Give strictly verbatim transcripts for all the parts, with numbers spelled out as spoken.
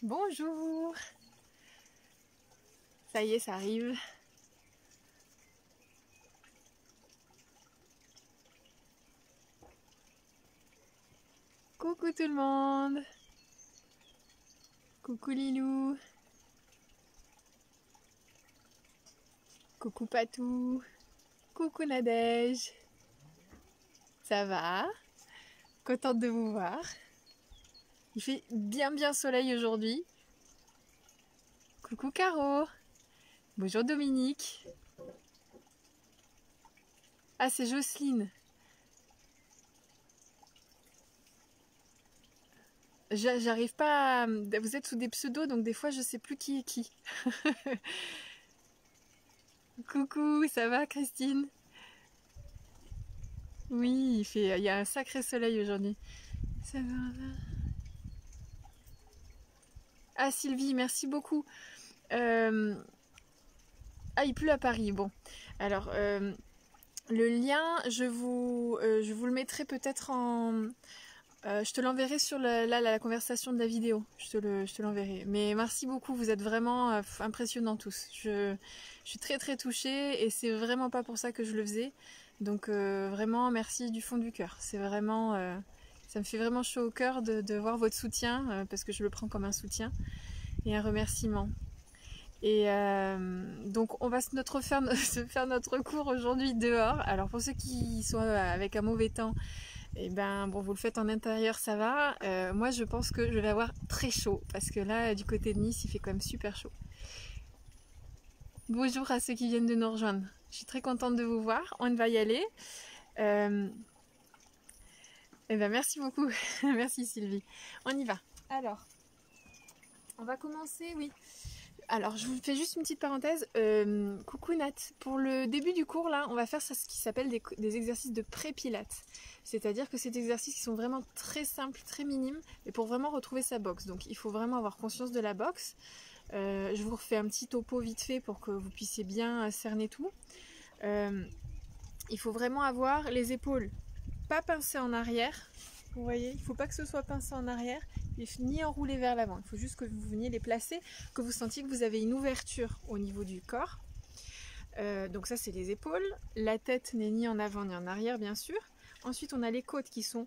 Bonjour. Ça y est, ça arrive. Coucou tout le monde. Coucou Lilou. Coucou Patou. Coucou Nadège. Ça va? Contente de vous voir. Il fait bien bien soleil aujourd'hui. Coucou Caro. Bonjour Dominique. Ah, c'est Jocelyne. J'arrive pas à... Vous êtes sous des pseudos, donc des fois je sais plus qui est qui. Coucou, ça va Christine? Oui, il fait, il y a un sacré soleil aujourd'hui. Ça va, va. Ah Sylvie, merci beaucoup. Euh... Ah, il pleut à Paris. Bon, alors euh, le lien, je vous, euh, je vous le mettrai peut-être en... Euh, je te l'enverrai sur la, la, la conversation de la vidéo. Je te le, je te l'enverrai. Mais merci beaucoup, vous êtes vraiment euh, impressionnants tous. Je, je suis très très touchée et c'est vraiment pas pour ça que je le faisais. Donc euh, vraiment merci du fond du cœur. C'est vraiment, euh, ça me fait vraiment chaud au cœur de, de voir votre soutien euh, parce que je le prends comme un soutien et un remerciement. Et euh, donc on va se, notre faire, se faire notre cours aujourd'hui dehors. Alors pour ceux qui sont avec un mauvais temps, et eh ben bon, vous le faites en intérieur, ça va. Euh, moi, je pense que je vais avoir très chaud parce que là, du côté de Nice, il fait quand même super chaud. Bonjour à ceux qui viennent de nous rejoindre. Je suis très contente de vous voir. On va y aller. Euh... Eh ben merci beaucoup. Merci Sylvie. On y va. Alors, on va commencer, oui. Alors, je vous fais juste une petite parenthèse. Euh, coucou Nat. Pour le début du cours, là, on va faire ce qui s'appelle des, des exercices de pré-pilates. C'est-à-dire que c'est des exercices qui sont vraiment très simples, très minimes, mais pour vraiment retrouver sa boxe. Donc, il faut vraiment avoir conscience de la boxe. Euh, je vous refais un petit topo vite fait pour que vous puissiez bien cerner tout. Euh, il faut vraiment avoir les épaules pas pincées en arrière. Vous voyez, il ne faut pas que ce soit pincé en arrière, ni enroulé vers l'avant. Il faut juste que vous veniez les placer, que vous sentiez que vous avez une ouverture au niveau du corps. Euh, donc ça, c'est les épaules. La tête n'est ni en avant ni en arrière, bien sûr. Ensuite, on a les côtes qui sont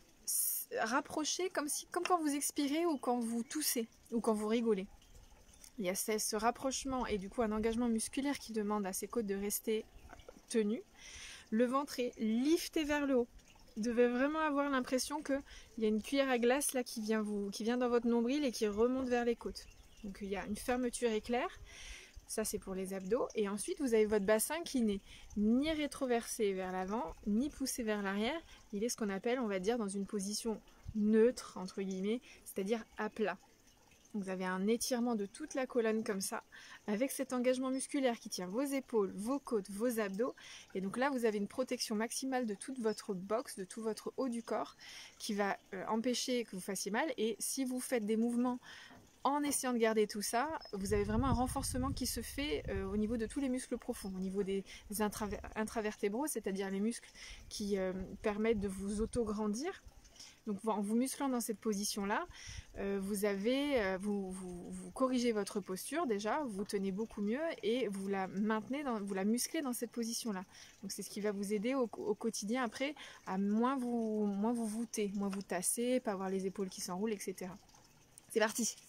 rapprochées comme, si, comme quand vous expirez ou quand vous toussez ou quand vous rigolez. Il y a ce rapprochement et du coup un engagement musculaire qui demande à ces côtes de rester tenues. Le ventre est lifté vers le haut. Vous devez vraiment avoir l'impression qu'il y a une cuillère à glace là qui vient, vous, qui vient dans votre nombril et qui remonte vers les côtes. Donc il y a une fermeture éclair. Ça c'est pour les abdos. Et ensuite vous avez votre bassin qui n'est ni rétroversé vers l'avant, ni poussé vers l'arrière. Il est ce qu'on appelle, on va dire, dans une position neutre, entre guillemets, c'est-à-dire à plat. Vous avez un étirement de toute la colonne comme ça, avec cet engagement musculaire qui tient vos épaules, vos côtes, vos abdos. Et donc là, vous avez une protection maximale de toute votre boxe, de tout votre haut du corps, qui va euh, empêcher que vous fassiez mal. Et si vous faites des mouvements en essayant de garder tout ça, vous avez vraiment un renforcement qui se fait euh, au niveau de tous les muscles profonds, au niveau des intraver intravertébraux, c'est-à-dire les muscles qui euh, permettent de vous auto-grandir. Donc en vous musclant dans cette position-là, euh, vous, avez, euh, vous, vous, vous corrigez votre posture déjà, vous tenez beaucoup mieux et vous la maintenez, dans, vous la musclez dans cette position-là. Donc c'est ce qui va vous aider au, au quotidien après à moins vous, moins vous voûter, moins vous tasser, pas avoir les épaules qui s'enroulent, et cetera. C'est parti.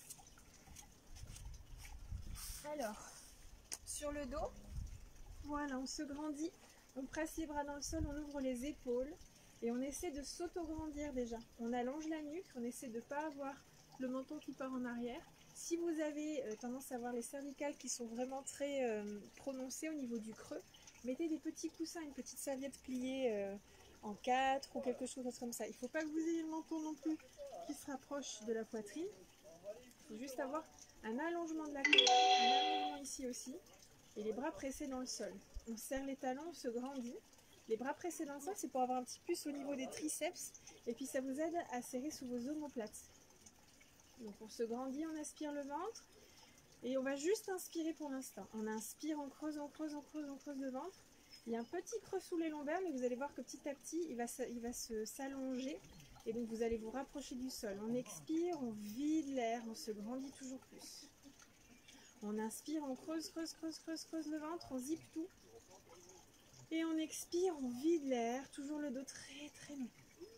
Alors, sur le dos, voilà, on se grandit, on presse les bras dans le sol, on ouvre les épaules. Et on essaie de s'auto-grandir déjà. On allonge la nuque, on essaie de ne pas avoir le menton qui part en arrière. Si vous avez euh, tendance à avoir les cervicales qui sont vraiment très euh, prononcées au niveau du creux, mettez des petits coussins, une petite serviette pliée euh, en quatre ou quelque chose comme ça. Il ne faut pas que vous ayez le menton non plus qui se rapproche de la poitrine. Il faut juste avoir un allongement de la colonne, un allongement ici aussi, et les bras pressés dans le sol. On serre les talons, on se grandit. Les bras pressés dans le sol, c'est pour avoir un petit plus au niveau des triceps. Et puis ça vous aide à serrer sous vos omoplates. Donc on se grandit, on aspire le ventre. Et on va juste inspirer pour l'instant. On inspire, on creuse, on creuse, on creuse, on creuse le ventre. Il y a un petit creux sous les lombaires, mais vous allez voir que petit à petit, il va, il va se s'allonger. Et donc vous allez vous rapprocher du sol. On expire, on vide l'air, on se grandit toujours plus. On inspire, on creuse, creuse, creuse, creuse, creuse le ventre, on zippe tout. Et on expire, on vide l'air, toujours le dos très très long.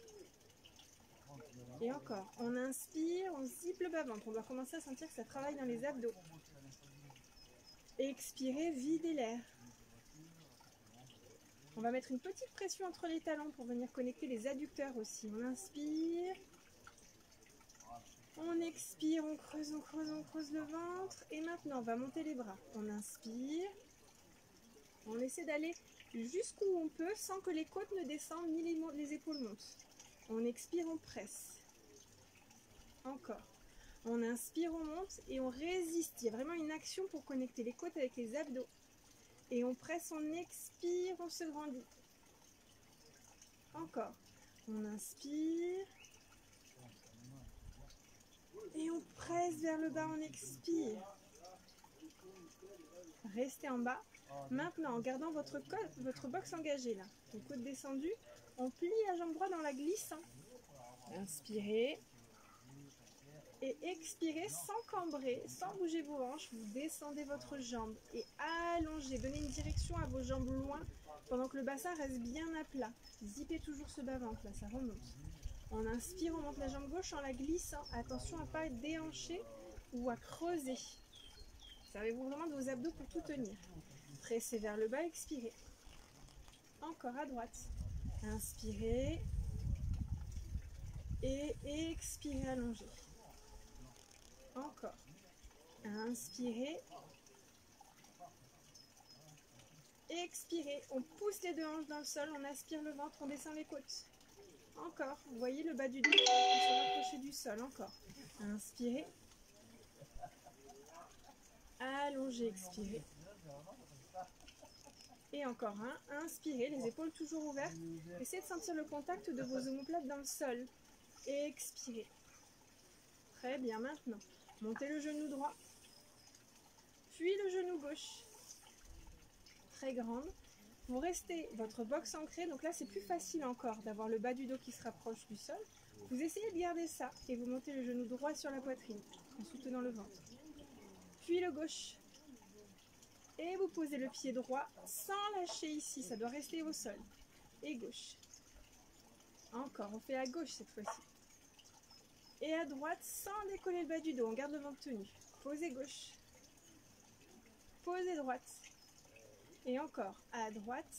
Et encore, on inspire, on zippe le bas-ventre. On doit commencer à sentir que ça travaille dans les abdos. Expirez, videz l'air. On va mettre une petite pression entre les talons pour venir connecter les adducteurs aussi. On inspire. On expire, on creuse, on creuse, on creuse le ventre. Et maintenant, on va monter les bras. On inspire. On essaie d'aller jusqu'où on peut sans que les côtes ne descendent ni les, les épaules montent. On expire, on presse. Encore. On inspire, on monte et on résiste. Il y a vraiment une action pour connecter les côtes avec les abdos. Et on presse, on expire, on se grandit. Encore. On inspire. Et on presse vers le bas, on expire. Restez en bas. Maintenant, en gardant votre, côte, votre box engagée, là, les côtes descendues, on plie la jambe droite dans la glisse. Inspirez. Et expirez sans cambrer, sans bouger vos hanches. Vous descendez votre jambe et allongez. Donnez une direction à vos jambes loin pendant que le bassin reste bien à plat. Zippez toujours ce bas-ventre, là, ça remonte. On inspire, on monte la jambe gauche en la glissant. Attention à ne pas être déhanché ou à creuser. Servez-vous vraiment de vos abdos pour tout tenir. Pressez vers le bas, expirez. Encore à droite. Inspirez. Et expirez, allongez. Encore. Inspirez. Expirez. On pousse les deux hanches dans le sol, on aspire le ventre, on descend les côtes. Encore. Vous voyez le bas du dos, on se rapprocher du sol. Encore. Inspirez. Allongez, expirez. Et encore un. Inspirez, les épaules toujours ouvertes. Essayez de sentir le contact de vos omoplates dans le sol. Expirez. Très bien, maintenant. Montez le genou droit. Puis le genou gauche. Très grande. Vous restez votre box ancrée. Donc là, c'est plus facile encore d'avoir le bas du dos qui se rapproche du sol. Vous essayez de garder ça. Et vous montez le genou droit sur la poitrine en soutenant le ventre. Puis le gauche. Et vous posez le pied droit sans lâcher ici. Ça doit rester au sol. Et gauche. Encore. On fait à gauche cette fois-ci. Et à droite sans décoller le bas du dos. On garde le ventre tenu. Posez gauche. Posez droite. Et encore. À droite.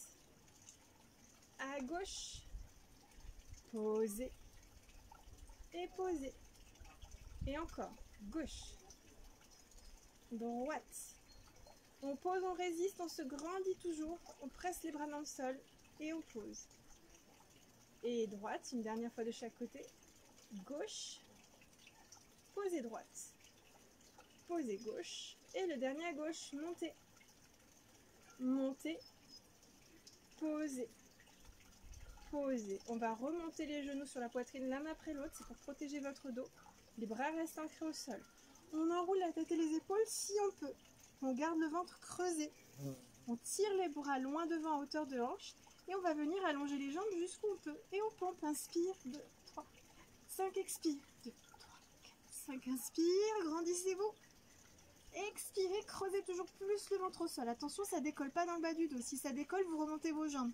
À gauche. Posez. Et posez. Et encore. Gauche. Droite. On pose, on résiste, on se grandit toujours. On presse les bras dans le sol. Et on pose. Et droite. Une dernière fois de chaque côté. Gauche. Posez droite. Posez gauche. Et le dernier à gauche. Montez. Montez. Posez. Posez. On va remonter les genoux sur la poitrine l'un après l'autre. C'est pour protéger votre dos. Les bras restent ancrés au sol. On enroule la tête et les épaules si on peut. On garde le ventre creusé. On tire les bras loin devant à hauteur de hanche. Et on va venir allonger les jambes jusqu'où on peut. Et on pompe. Inspire. deux, trois, cinq. Expire. deux, trois, quatre, cinq. Inspire. Grandissez-vous. Expirez. Creusez toujours plus le ventre au sol. Attention, ça ne décolle pas dans le bas du dos. Si ça décolle, vous remontez vos jambes.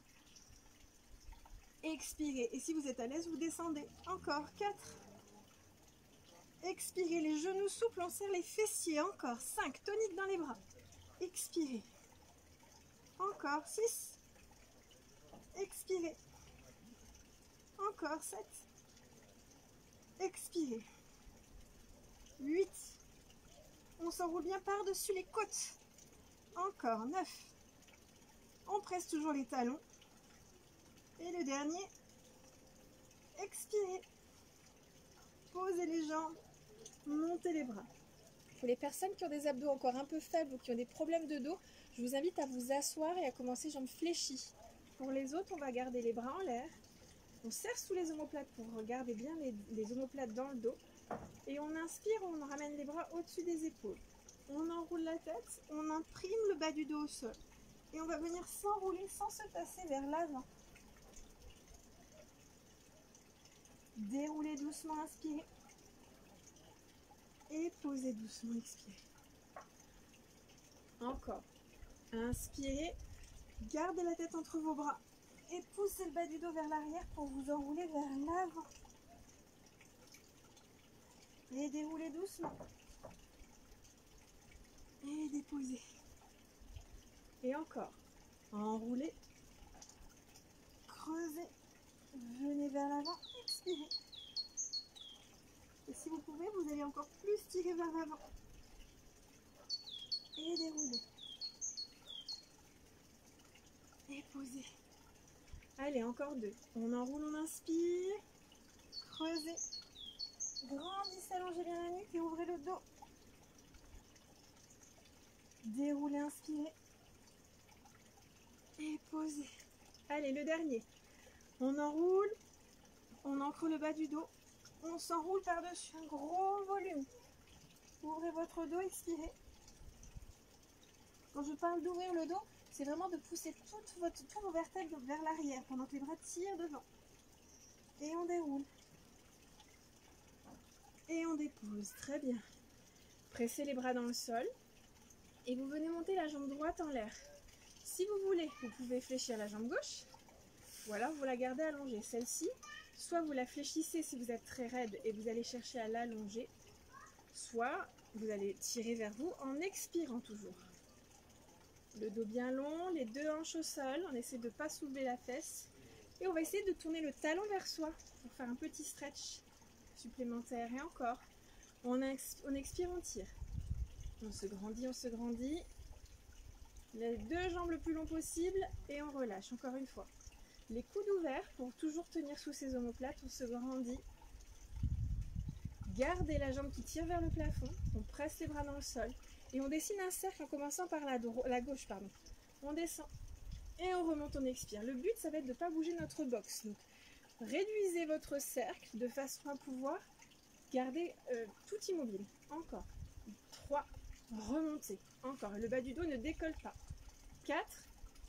Expirez. Et si vous êtes à l'aise, vous descendez. Encore. quatre. Expirez. Les genoux souples. On serre les fessiers. Encore. cinq. Tonique dans les bras. Expirez. Encore. six. Expirez. Encore. sept. Expirez. huit. On s'enroule bien par-dessus les côtes. Encore. neuf. On presse toujours les talons. Et le dernier. Expirez. Posez les jambes. Montez les bras. Pour les personnes qui ont des abdos encore un peu faibles ou qui ont des problèmes de dos, je vous invite à vous asseoir et à commencer jambes fléchies. Pour les autres, on va garder les bras en l'air. On serre sous les omoplates pour regarder bien les, les omoplates dans le dos. Et on inspire, on ramène les bras au-dessus des épaules. On enroule la tête, on imprime le bas du dos au sol. Et on va venir s'enrouler sans se tasser vers l'avant. Déroulez doucement, inspirez. Et posez doucement, expirez. Encore. Inspirez. Gardez la tête entre vos bras. Et poussez le bas du dos vers l'arrière pour vous enrouler vers l'avant. Et déroulez doucement. Et déposez. Et encore. Enroulez. Creusez. Venez vers l'avant. Expirez. Et si vous pouvez, vous allez encore plus tirer vers l'avant. Et déroulez. Et posez. Allez, encore deux. On enroule, on inspire. Creusez. Grandissez, allongez bien la nuque et ouvrez le dos. Déroulez, inspirez. Et posez. Allez, le dernier. On enroule. On ancre le bas du dos. On s'enroule par-dessus un gros volume. Ouvrez votre dos, expirez. Quand je parle d'ouvrir le dos, c'est vraiment de pousser toute votre, tous vos vertèbres vers l'arrière pendant que les bras tirent devant. Et on déroule. Et on dépose. Très bien. Pressez les bras dans le sol. Et vous venez monter la jambe droite en l'air. Si vous voulez, vous pouvez fléchir la jambe gauche. Ou alors vous la gardez allongée. Celle-ci, soit vous la fléchissez si vous êtes très raide et vous allez chercher à l'allonger. Soit vous allez tirer vers vous en expirant toujours. Le dos bien long, les deux hanches au sol. On essaie de ne pas soulever la fesse. Et on va essayer de tourner le talon vers soi pour faire un petit stretch supplémentaire. Et encore. On, exp on expire, on tire. On se grandit, on se grandit. Les deux jambes le plus long possible et on relâche. Encore une fois. Les coudes ouverts pour toujours tenir sous ces omoplates. On se grandit. Gardez la jambe qui tire vers le plafond. On presse les bras dans le sol. Et on dessine un cercle en commençant par la, la gauche. Pardon. On descend. Et on remonte, on expire. Le but, ça va être de ne pas bouger notre box. Donc, réduisez votre cercle de façon à pouvoir garder euh, tout immobile. Encore. trois. Remontez. Encore. Le bas du dos ne décolle pas. quatre.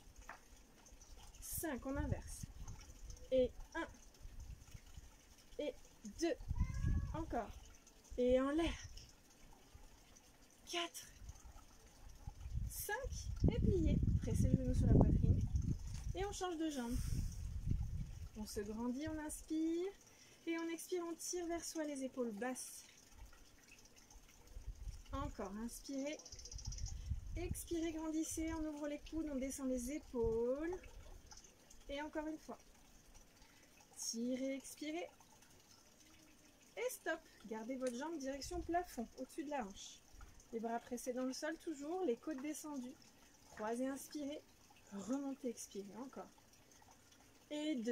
cinq. On inverse. Et un. Et deux. Encore. Et en l'air. quatre. cinq. Et pliez. Pressez le genou sur la poitrine. Et on change de jambe. On se grandit, on inspire. Et on expire, on tire vers soi les épaules basses. Encore, inspirez. Expirez, grandissez, on ouvre les coudes, on descend les épaules. Et encore une fois. Tirez, expirez. Et stop. Gardez votre jambe direction plafond, au-dessus de la hanche. Les bras pressés dans le sol toujours, les côtes descendues. Croisez, inspirez. Remontez, expirez. Encore. Et deux.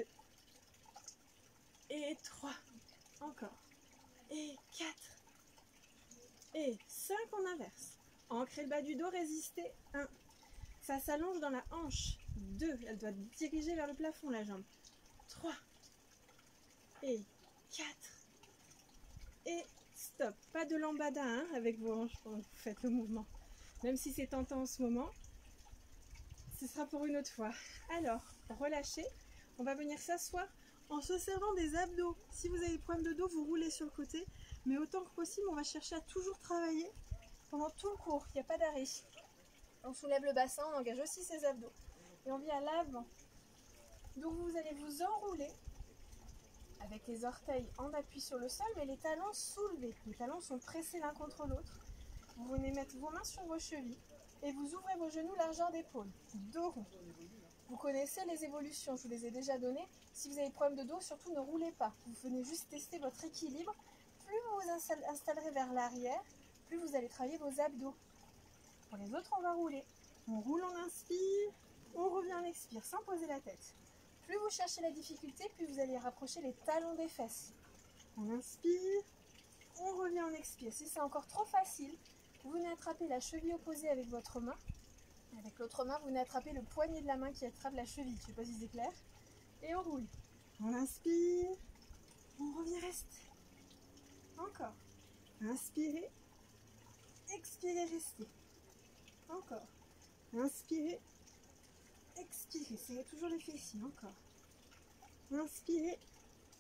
Et trois. Encore. Et quatre. Et cinq, on inverse. Ancrez le bas du dos, résistez. un. Ça s'allonge dans la hanche. deux. Elle doit diriger vers le plafond, la jambe. trois. Et quatre. Et stop. Pas de lambada hein, avec vos hanches pendant que vous faites le mouvement. Même si c'est tentant en ce moment, ce sera pour une autre fois. Alors, relâchez. On va venir s'asseoir en se servant des abdos. Si vous avez des problèmes de dos, vous roulez sur le côté. Mais autant que possible, on va chercher à toujours travailler pendant tout le cours. Il n'y a pas d'arrêt. On soulève le bassin, on engage aussi ses abdos. Et on vient à l'avant. Donc vous allez vous enrouler avec les orteils en appui sur le sol, mais les talons soulevés. Les talons sont pressés l'un contre l'autre. Vous venez mettre vos mains sur vos chevilles et vous ouvrez vos genoux largeur d'épaule. Dos rond. Vous connaissez les évolutions, je vous les ai déjà données. Si vous avez des problèmes de dos, surtout ne roulez pas. Vous venez juste tester votre équilibre. Plus vous vous installerez vers l'arrière, plus vous allez travailler vos abdos. Pour les autres, on va rouler. On roule, on inspire, on revient, on expire, sans poser la tête. Plus vous cherchez la difficulté, plus vous allez rapprocher les talons des fesses. On inspire, on revient, on expire. Si c'est encore trop facile, vous venez attraper la cheville opposée avec votre main. Avec l'autre main, vous venez attraper le poignet de la main qui attrape la cheville. Je ne sais pas si c'est clair. Et on roule. On inspire. On revient, reste. Encore. Inspirez. Expirez, restez. Encore. Inspirez. Expirez. Serrez toujours les fessiers. Encore. Inspirez.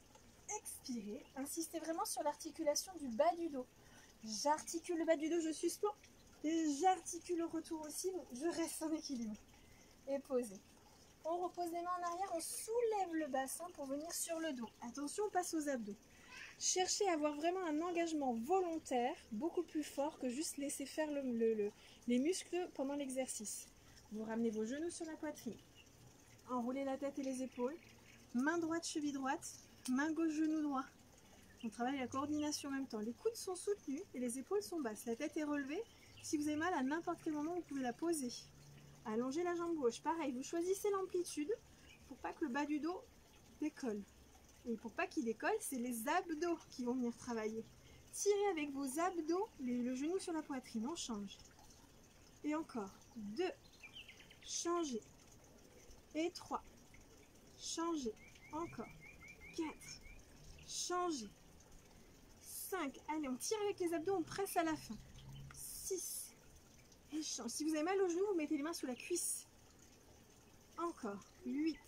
expirez. Insistez vraiment sur l'articulation du bas du dos. J'articule le bas du dos, je suspends. Et j'articule au retour aussi, je reste en équilibre. Et posez. On repose les mains en arrière, on soulève le bassin pour venir sur le dos. Attention, on passe aux abdos. Cherchez à avoir vraiment un engagement volontaire, beaucoup plus fort que juste laisser faire le, le, le, les muscles pendant l'exercice. Vous ramenez vos genoux sur la poitrine. Enroulez la tête et les épaules. Main droite, cheville droite. Main gauche, genou droit. On travaille la coordination en même temps. Les coudes sont soutenus et les épaules sont basses. La tête est relevée. Si vous avez mal, à n'importe quel moment, vous pouvez la poser. Allongez la jambe gauche. Pareil, vous choisissez l'amplitude pour pas que le bas du dos décolle. Et pour pas qu'il décolle, c'est les abdos qui vont venir travailler. Tirez avec vos abdos les, le genou sur la poitrine. On change. Et encore. Deux. Changez. Et trois. Changez. Encore. Quatre. Changez. cinq. Allez, on tire avec les abdos, on presse à la fin. six. Et change. Si vous avez mal au genou, vous mettez les mains sous la cuisse. Encore. huit.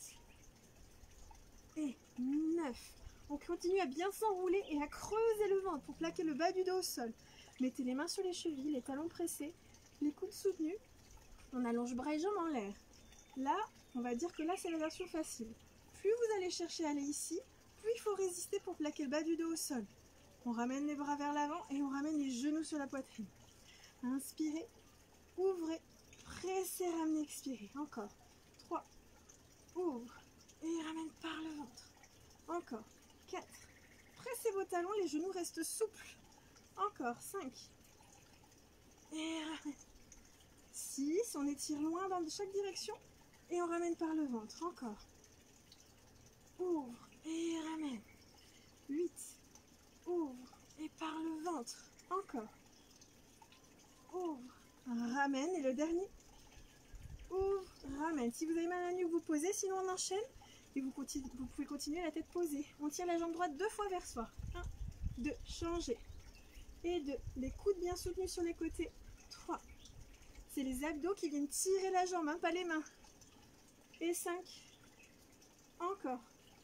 Et neuf. On continue à bien s'enrouler et à creuser le ventre pour plaquer le bas du dos au sol. Mettez les mains sur les chevilles, les talons pressés, les coudes soutenus. On allonge bras et jambes en l'air. Là, on va dire que là, c'est la version facile. Plus vous allez chercher à aller ici, plus il faut résister pour plaquer le bas du dos au sol. On ramène les bras vers l'avant et on ramène les genoux sur la poitrine. Inspirez, ouvrez, pressez, ramenez, expirez. Encore. trois. Ouvre et ramène par le ventre. Encore. quatre. Pressez vos talons, les genoux restent souples. Encore. cinq. Et ramène. six. On étire loin dans chaque direction et on ramène par le ventre. Encore. Ouvre et ramène. huit. Ouvre et par le ventre. Encore. Ouvre, ramène. Et le dernier. Ouvre, ramène. Si vous avez mal à la nuque, vous posez. Sinon, on enchaîne. Et vous, continuez, vous pouvez continuer la tête posée. On tire la jambe droite deux fois vers soi. un, deux, changez. Et deux. Les coudes bien soutenus sur les côtés. trois. C'est les abdos qui viennent tirer la jambe, hein, pas les mains. Et cinq. Encore.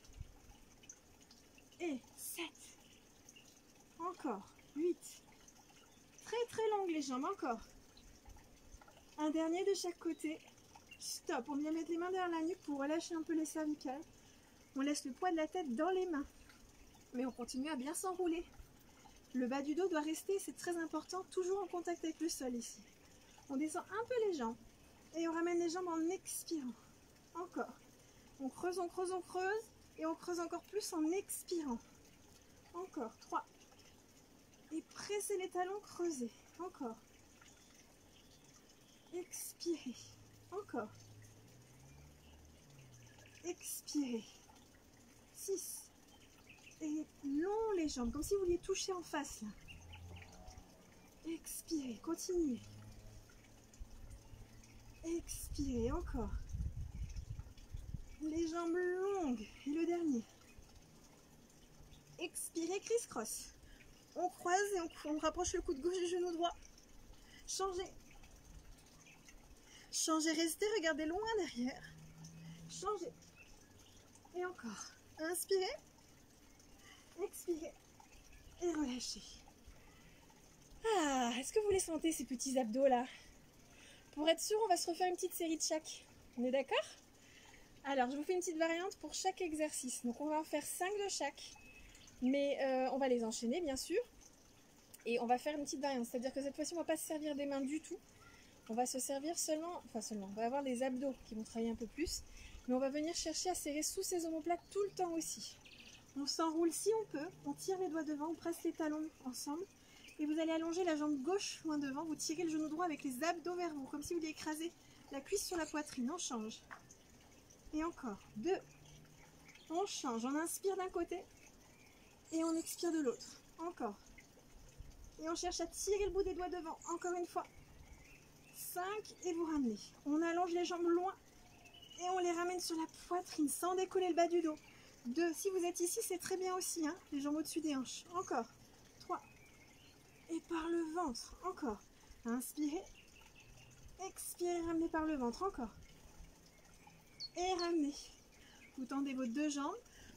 Et sept. Encore. huit. Très très longues les jambes. Encore. Un dernier de chaque côté. Stop. On vient mettre les mains derrière la nuque pour relâcher un peu les cervicales. On laisse le poids de la tête dans les mains. Mais on continue à bien s'enrouler. Le bas du dos doit rester, c'est très important, toujours en contact avec le sol ici. On descend un peu les jambes. Et on ramène les jambes en expirant. Encore. On creuse, on creuse, on creuse. Et on creuse encore plus en expirant. Encore. trois. Et pressez les talons, creusez. Encore. Expirez. Encore. Expirez. six. Et long les jambes, comme si vous vouliez toucher en face. Là. Expirez. Continuez. Expirez. Encore. Les jambes longues. Et le dernier. Expirez, criss-cross. On croise et on, on rapproche le coude gauche du genou droit. Changez. Changez, restez, regardez loin derrière. Changez. Et encore. Inspirez. Expirez. Et relâchez. Ah, est-ce que vous les sentez ces petits abdos là? Pour être sûr, on va se refaire une petite série de chaque. On est d'accord? Alors, je vous fais une petite variante pour chaque exercice. Donc, on va en faire cinq de chaque. Mais euh, on va les enchaîner, bien sûr. Et on va faire une petite variante. C'est-à-dire que cette fois-ci, on ne va pas se servir des mains du tout. On va se servir seulement, enfin seulement, on va avoir les abdos qui vont travailler un peu plus. Mais on va venir chercher à serrer sous ces omoplates tout le temps aussi. On s'enroule si on peut. On tire les doigts devant, on presse les talons ensemble. Et vous allez allonger la jambe gauche loin devant. Vous tirez le genou droit avec les abdos vers vous. Comme si vous vouliez écraser la cuisse sur la poitrine. On change. Et encore. Deux. On change. On inspire d'un côté. Et on expire de l'autre. Encore. Et on cherche à tirer le bout des doigts devant. Encore une fois. cinq. Et vous ramenez. On allonge les jambes loin. Et on les ramène sur la poitrine sans décoller le bas du dos. deux. Si vous êtes ici, c'est très bien aussi. Hein, les jambes au-dessus des hanches. Encore. trois. Et par le ventre. Encore. Inspirez. Expirez. Ramenez par le ventre. Encore. Et ramenez. Vous tendez vos deux jambes.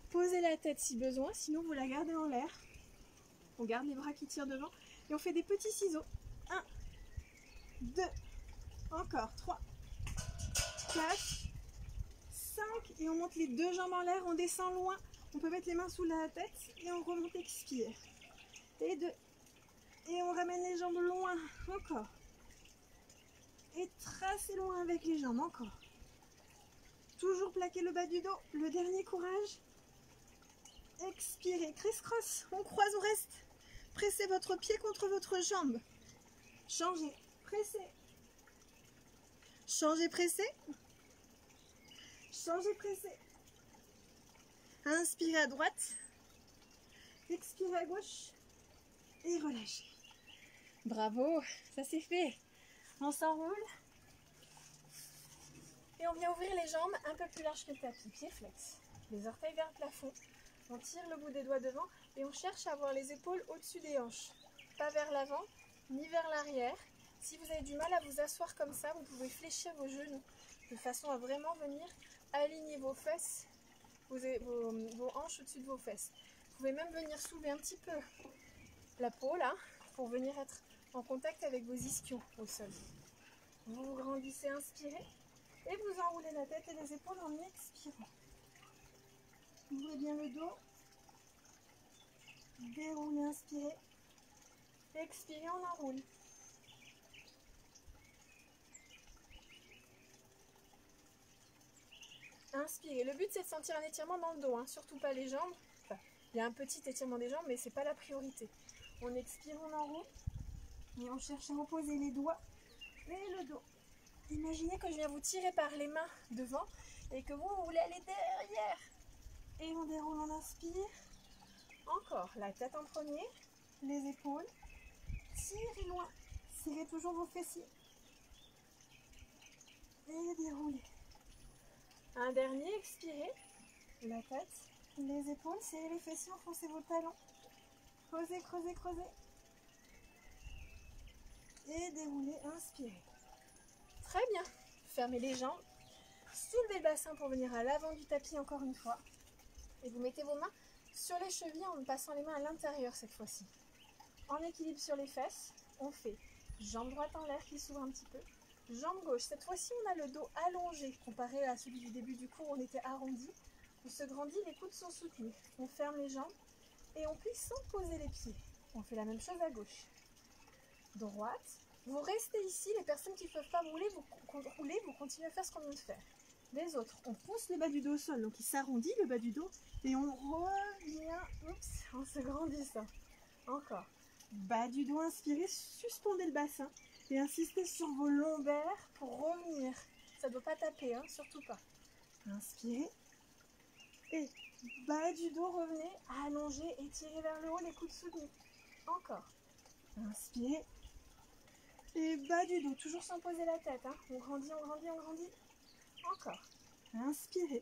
Posez la tête si besoin, sinon vous la gardez en l'air. On garde les bras qui tirent devant et on fait des petits ciseaux. un, deux, encore trois, quatre, cinq et on monte les deux jambes en l'air, on descend loin. On peut mettre les mains sous la tête et on remonte, expire. Et deux. Et on ramène les jambes loin, encore. Et tracez loin avec les jambes, encore. Toujours plaquer le bas du dos, le dernier courage. Expirez, criss-cross, on croise, on reste. Pressez votre pied contre votre jambe. Changez, pressez. Changez, pressez. Changez, pressez. Inspirez à droite. Expirez à gauche. Et relâchez. Bravo, ça c'est fait. On s'enroule. Et on vient ouvrir les jambes un peu plus larges que le tapis. Pieds flex. Les orteils vers le plafond. On tire le bout des doigts devant et on cherche à avoir les épaules au-dessus des hanches. Pas vers l'avant, ni vers l'arrière. Si vous avez du mal à vous asseoir comme ça, vous pouvez fléchir vos genoux de façon à vraiment venir aligner vos fesses, vos, vos, vos hanches au-dessus de vos fesses. Vous pouvez même venir soulever un petit peu la peau là, pour venir être en contact avec vos ischions au sol. Vous vous grandissez, inspirez, et vous enroulez la tête et les épaules en expirant. Ouvrez bien le dos, déroulez, inspirez, expirez, on enroule. Inspirez. Le but c'est de sentir un étirement dans le dos, hein. Surtout pas les jambes. Enfin, il y a un petit étirement des jambes, mais c'est pas la priorité. On expire, on enroule et on cherche à reposer les doigts et le dos. Imaginez que je viens vous tirer par les mains devant et que vous, vous voulez aller derrière. Et on déroule, on inspire. Encore, la tête en premier, les épaules. Tirez loin. Serrez toujours vos fessiers. Et déroulez. Un dernier, expirez. La tête, les épaules, serrez les fessiers, enfoncez vos talons. Creusez, creusez, creusez. Et déroulez, inspirez. Très bien. Fermez les jambes. Soulevez le bassin pour venir à l'avant du tapis encore une fois. Et vous mettez vos mains sur les chevilles en passant les mains à l'intérieur cette fois-ci. En équilibre sur les fesses, on fait jambe droite en l'air qui s'ouvre un petit peu. Jambe gauche. Cette fois-ci, on a le dos allongé. Comparé à celui du début du cours, on était arrondi. On se grandit, les coudes sont soutenus. On ferme les jambes et on plie sans poser les pieds. On fait la même chose à gauche. Droite. Vous restez ici. Les personnes qui ne peuvent pas rouler, vous roulez, vous continuez à faire ce qu'on vient de faire. Les autres, on pousse le bas du dos au sol. Donc, il s'arrondit le bas du dos. Et on revient. Oups, en se grandissant. Encore. Bas du dos, inspirez. Suspendez le bassin. Et insistez sur vos lombaires pour revenir. Ça ne doit pas taper, hein, surtout pas. Inspirez. Et bas du dos, revenez, allongez, étirez vers le haut, les coudes soutenus. Encore. Inspirez. Et bas du dos, toujours sans poser la tête. Hein. On grandit, on grandit, on grandit. Encore. Inspirez.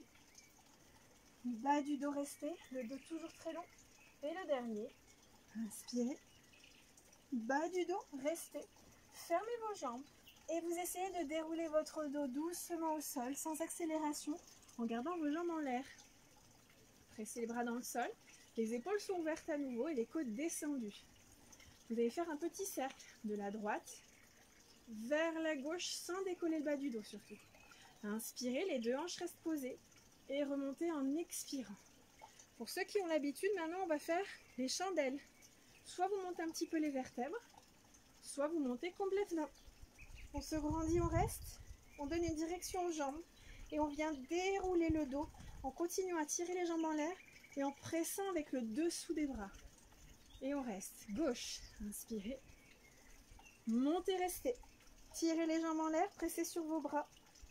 Bas du dos, restez. Le dos toujours très long. Et le dernier. Inspirez. Bas du dos, restez. Fermez vos jambes. Et vous essayez de dérouler votre dos doucement au sol, sans accélération, en gardant vos jambes en l'air. Pressez les bras dans le sol. Les épaules sont ouvertes à nouveau et les côtes descendues. Vous allez faire un petit cercle de la droite vers la gauche sans décoller le bas du dos surtout. Inspirez, les deux hanches restent posées et remontez en expirant. Pour ceux qui ont l'habitude, maintenant on va faire les chandelles. Soit vous montez un petit peu les vertèbres, soit vous montez complètement. On se grandit, on reste, on donne une direction aux jambes et on vient dérouler le dos en continuant à tirer les jambes en l'air et en pressant avec le dessous des bras. Et on reste. Gauche, inspirez. Montez, restez. Tirez les jambes en l'air, pressez sur vos bras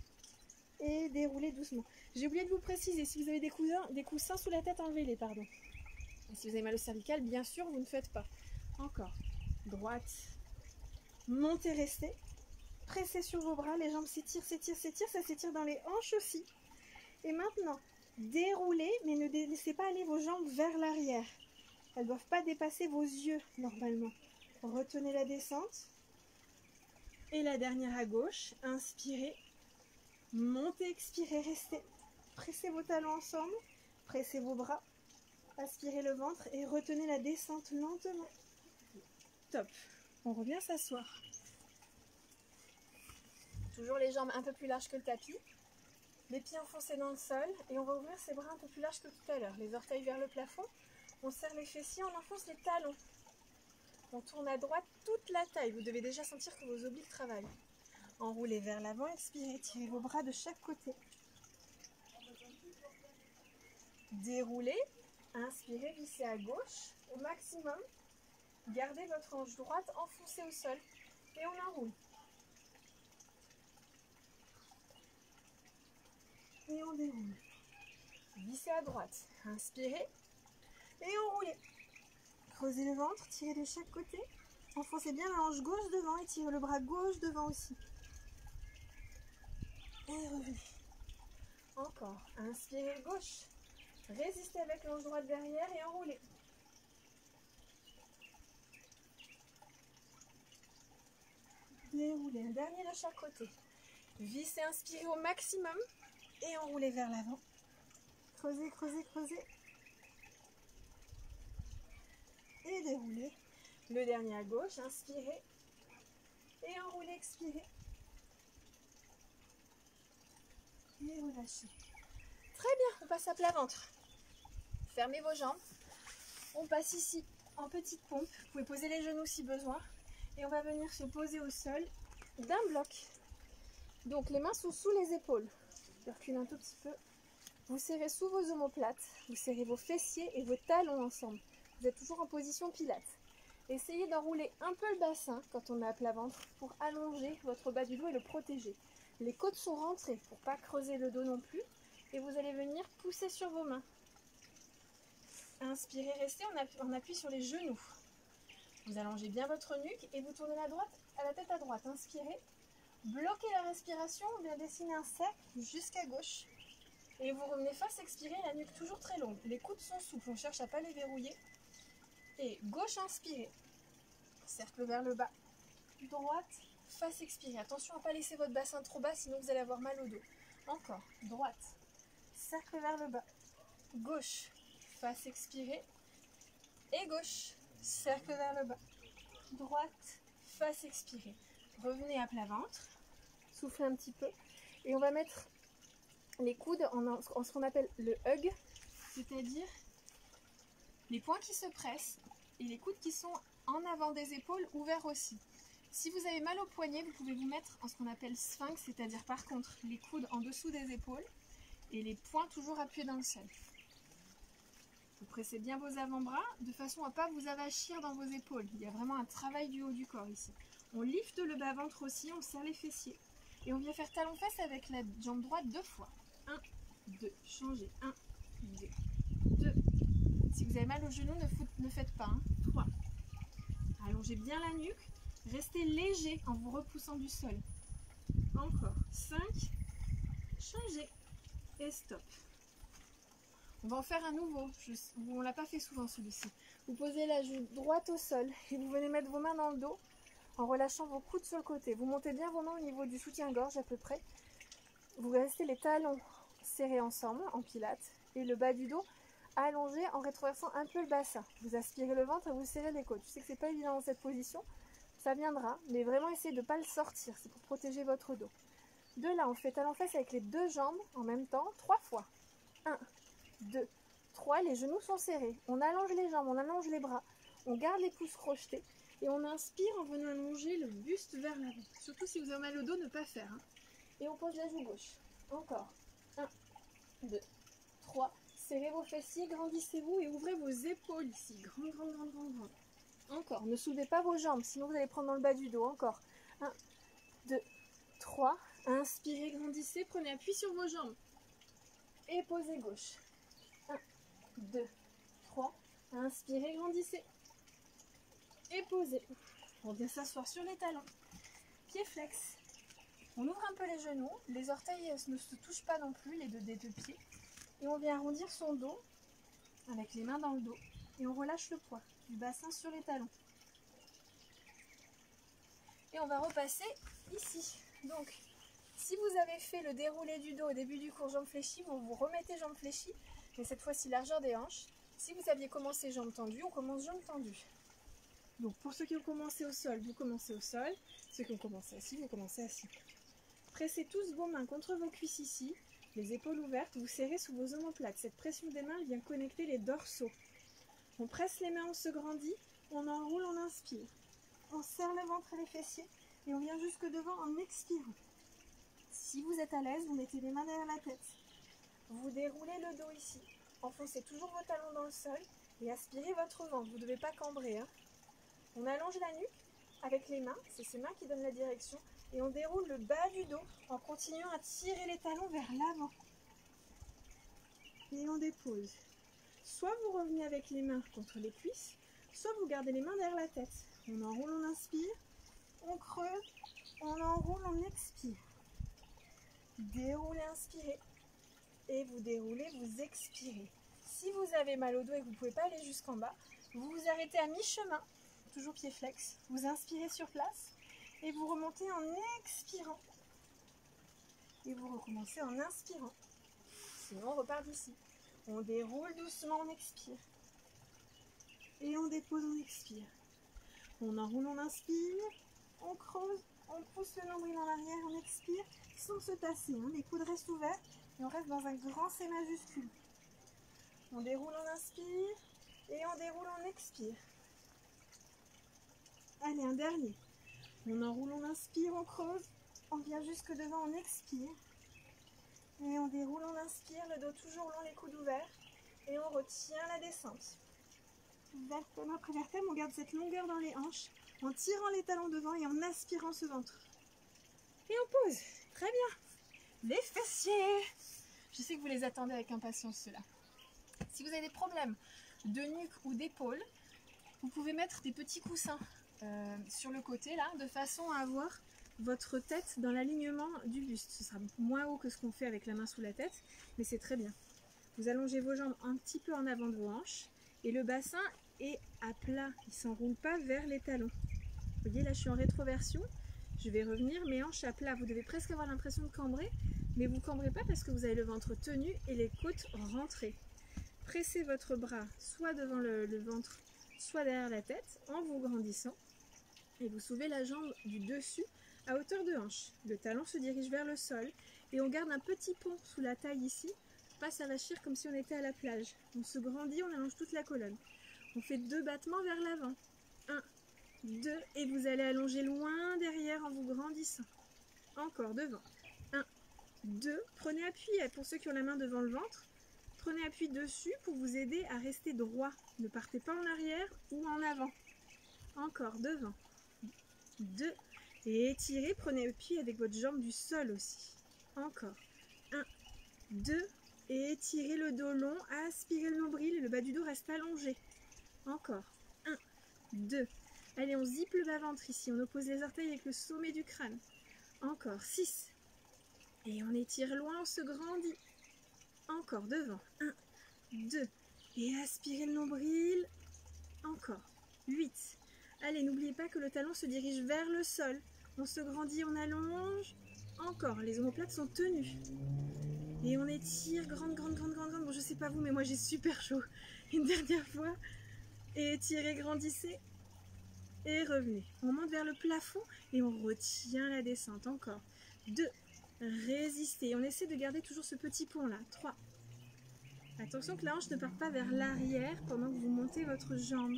et déroulez doucement. J'ai oublié de vous préciser, si vous avez des coussins, des coussins sous la tête, enlevez-les, pardon. Et si vous avez mal au cervical, bien sûr, vous ne faites pas. Encore. Droite. Montez, restez. Pressez sur vos bras, les jambes s'étirent, s'étirent, s'étirent. Ça s'étire dans les hanches aussi. Et maintenant, déroulez, mais ne laissez pas aller vos jambes vers l'arrière. Elles ne doivent pas dépasser vos yeux, normalement. Retenez la descente. Et la dernière à gauche. Inspirez. Montez, expirez, restez. Pressez vos talons ensemble. Pressez vos bras, aspirez le ventre et retenez la descente lentement. Top. On revient s'asseoir. Toujours les jambes un peu plus larges que le tapis. Les pieds enfoncés dans le sol et on va ouvrir ses bras un peu plus larges que tout à l'heure. Les orteils vers le plafond. On serre les fessiers, on enfonce les talons. On tourne à droite toute la taille. Vous devez déjà sentir que vos obliques travaillent. Enroulez vers l'avant, expirez, tirez vos bras de chaque côté. Déroulez, inspirez, vissez à gauche au maximum. Gardez votre hanche droite enfoncée au sol et on enroule. Et on déroule. Vissez à droite, inspirez et enroulez. Creusez le ventre, tirez de chaque côté. Enfoncez bien la hanche gauche devant et tirez le bras gauche devant aussi. Et revenez. Encore. Inspirez gauche. Résistez avec l'hanche droite derrière et enroulez. Déroulez. Un dernier de chaque côté. Vissez, inspirez au maximum et enroulez vers l'avant. Creusez, creusez, creusez. Et déroulez. Le dernier à gauche. Inspirez. Et enroulez, expirez. Et relâchez. Très bien, on passe à plat ventre. Fermez vos jambes. On passe ici en petite pompe. Vous pouvez poser les genoux si besoin. Et on va venir se poser au sol d'un bloc. Donc les mains sont sous les épaules. Je recule un tout petit peu. Vous serrez sous vos omoplates. Vous serrez vos fessiers et vos talons ensemble. Vous êtes toujours en position pilates. Essayez d'enrouler un peu le bassin quand on est à plat ventre pour allonger votre bas du dos et le protéger. Les côtes sont rentrées pour ne pas creuser le dos non plus. Et vous allez venir pousser sur vos mains. Inspirez, restez, on appuie, on appuie sur les genoux. Vous allongez bien votre nuque et vous tournez la droite à la tête à droite. Inspirez, bloquez la respiration, on vient dessiner un cercle jusqu'à gauche. Et vous revenez face, expirez, la nuque toujours très longue. Les coudes sont souples, on cherche à ne pas les verrouiller. Et gauche, inspirez. Cercle vers le bas. Droite, face, expirez. Attention à ne pas laisser votre bassin trop bas, sinon vous allez avoir mal au dos. Encore, droite. Cercle vers le bas. Gauche, face, expirez. Et gauche, cercle vers le bas. Droite, face, expirez. Revenez à plat ventre. Soufflez un petit peu. Et on va mettre les coudes en, en ce qu'on appelle le hug, c'est-à-dire les poings qui se pressent et les coudes qui sont en avant des épaules, ouverts aussi. Si vous avez mal au poignet, vous pouvez vous mettre en ce qu'on appelle sphinx, c'est-à-dire par contre les coudes en dessous des épaules et les poings toujours appuyés dans le sol. Vous pressez bien vos avant-bras de façon à ne pas vous avachir dans vos épaules. Il y a vraiment un travail du haut du corps ici. On lifte le bas-ventre aussi, on serre les fessiers. Et on vient faire talon-fesse avec la jambe droite deux fois. un, deux, changez. un, deux, deux. Si vous avez mal au genou, ne, ne faites pas. Hein. trois. Allongez bien la nuque. Restez léger en vous repoussant du sol. Encore. cinq. Changez. Et stop. On va en faire un nouveau. Je, on ne l'a pas fait souvent celui-ci. Vous posez la joue droite au sol et vous venez mettre vos mains dans le dos en relâchant vos coudes sur le côté. Vous montez bien vos mains au niveau du soutien-gorge à peu près. Vous restez les talons serrés ensemble en pilates et le bas du dos allongé en rétroversant un peu le bassin. Vous aspirez le ventre et vous serrez les côtes. Je sais que c'est pas évident dans cette position. Ça viendra, mais vraiment essayez de ne pas le sortir. C'est pour protéger votre dos. De là, on fait talon-fesse avec les deux jambes en même temps, trois fois. un, deux, trois. Les genoux sont serrés. On allonge les jambes, on allonge les bras. On garde les pouces crochetés. Et on inspire en venant allonger le buste vers l'avant. Surtout si vous avez mal au dos, ne pas faire. Hein. Et on pose la joue gauche. Encore. un, deux, trois. Serrez vos fessiers, grandissez-vous et ouvrez vos épaules ici. Grand, grand, grand, grand, grand. Encore. Ne soulevez pas vos jambes, sinon vous allez prendre dans le bas du dos. Encore. un, deux, trois. Inspirez, grandissez, prenez appui sur vos jambes. Et posez gauche. un, deux, trois. Inspirez, grandissez. Et posez. On vient s'asseoir sur les talons. Pieds flex. On ouvre un peu les genoux. Les orteils ne se touchent pas non plus, les deux des deux pieds. Et on vient arrondir son dos avec les mains dans le dos. Et on relâche le poids du bassin sur les talons. Et on va repasser ici. Donc, si vous avez fait le déroulé du dos au début du cours jambes fléchies, vous vous remettez jambes fléchies. mais cette fois-ci largeur des hanches. Si vous aviez commencé jambes tendues, on commence jambes tendues. Donc pour ceux qui ont commencé au sol, vous commencez au sol. Ceux qui ont commencé assis, vous commencez assis. Pressez tous vos mains contre vos cuisses ici, les épaules ouvertes, vous serrez sous vos omoplates. Cette pression des mains vient connecter les dorsaux. On presse les mains, on se grandit, on enroule, on inspire. On serre le ventre et les fessiers et on vient jusque devant en expirant. Si vous êtes à l'aise, vous mettez les mains derrière la tête. Vous déroulez le dos ici. Enfoncez toujours vos talons dans le sol et aspirez votre ventre. Vous ne devez pas cambrer. Hein. On allonge la nuque avec les mains. C'est ces mains qui donnent la direction. Et on déroule le bas du dos en continuant à tirer les talons vers l'avant. Et on dépose. Soit vous revenez avec les mains contre les cuisses, soit vous gardez les mains derrière la tête. On enroule, on inspire. On creuse. On enroule, on expire. Déroulez, inspirez. Et vous déroulez, vous expirez. Si vous avez mal au dos et que vous ne pouvez pas aller jusqu'en bas, vous vous arrêtez à mi-chemin, toujours pied flex. Vous inspirez sur place et vous remontez en expirant. Et vous recommencez en inspirant. Sinon, on repart d'ici. On déroule doucement, on expire. Et on dépose, on expire. On enroule, on inspire. On creuse, on pousse le nombril en arrière, on expire sans se tasser. Hein. Les coudes restent ouverts. Et on reste dans un grand C majuscule. On déroule, on inspire. Et on déroule, on expire. Allez, un dernier. On enroule, on inspire, on creuse. On vient jusque devant, on expire. Et on déroule, on inspire. Le dos toujours long, les coudes ouverts. Et on retient la descente. Vertèbre après vertèbre, on garde cette longueur dans les hanches. En tirant les talons devant et en aspirant ce ventre. Et on pose. Très bien. Les fessiers. Je sais que vous les attendez avec impatience ceux-là. Si vous avez des problèmes de nuque ou d'épaule, vous pouvez mettre des petits coussins euh, sur le côté là, de façon à avoir votre tête dans l'alignement du buste. Ce sera moins haut que ce qu'on fait avec la main sous la tête, mais c'est très bien. Vous allongez vos jambes un petit peu en avant de vos hanches et le bassin est à plat. Il ne s'enroule pas vers les talons. Vous voyez là, je suis en rétroversion. Je vais revenir, mes hanches à plat. Vous devez presque avoir l'impression de cambrer, mais vous ne cambrez pas parce que vous avez le ventre tenu et les côtes rentrées. Pressez votre bras soit devant le, le ventre, soit derrière la tête en vous grandissant. Et vous soulevez la jambe du dessus à hauteur de hanche. Le talon se dirige vers le sol et on garde un petit pont sous la taille ici. Pas s'avachir comme si on était à la plage. On se grandit, on allonge toute la colonne. On fait deux battements vers l'avant. Un, deux, et vous allez allonger loin derrière en vous grandissant. Encore devant. Un, deux, prenez appui pour ceux qui ont la main devant le ventre. Prenez appui dessus pour vous aider à rester droit. Ne partez pas en arrière ou en avant. Encore devant. Deux, et étirez, prenez appui avec votre jambe du sol aussi. Encore. Un, deux, et étirez le dos long, aspirez le nombril et le bas du dos reste allongé. Encore. Un, deux. Allez, on zippe le bas-ventre ici. On oppose les orteils avec le sommet du crâne. Encore. Six. Et on étire loin, on se grandit. Encore. Devant. Un, deux. Et aspirez le nombril. Encore. Huit. Allez, n'oubliez pas que le talon se dirige vers le sol. On se grandit, on allonge. Encore. Les omoplates sont tenues. Et on étire, grande, grande, grande, grande, grande. Bon, je sais pas vous, mais moi j'ai super chaud. Une dernière fois. Et étirez, grandissez. Et revenez. On monte vers le plafond et on retient la descente. Encore. Deux. Résistez. On essaie de garder toujours ce petit pont là. Trois. Attention que la hanche ne parte pas vers l'arrière pendant que vous montez votre jambe.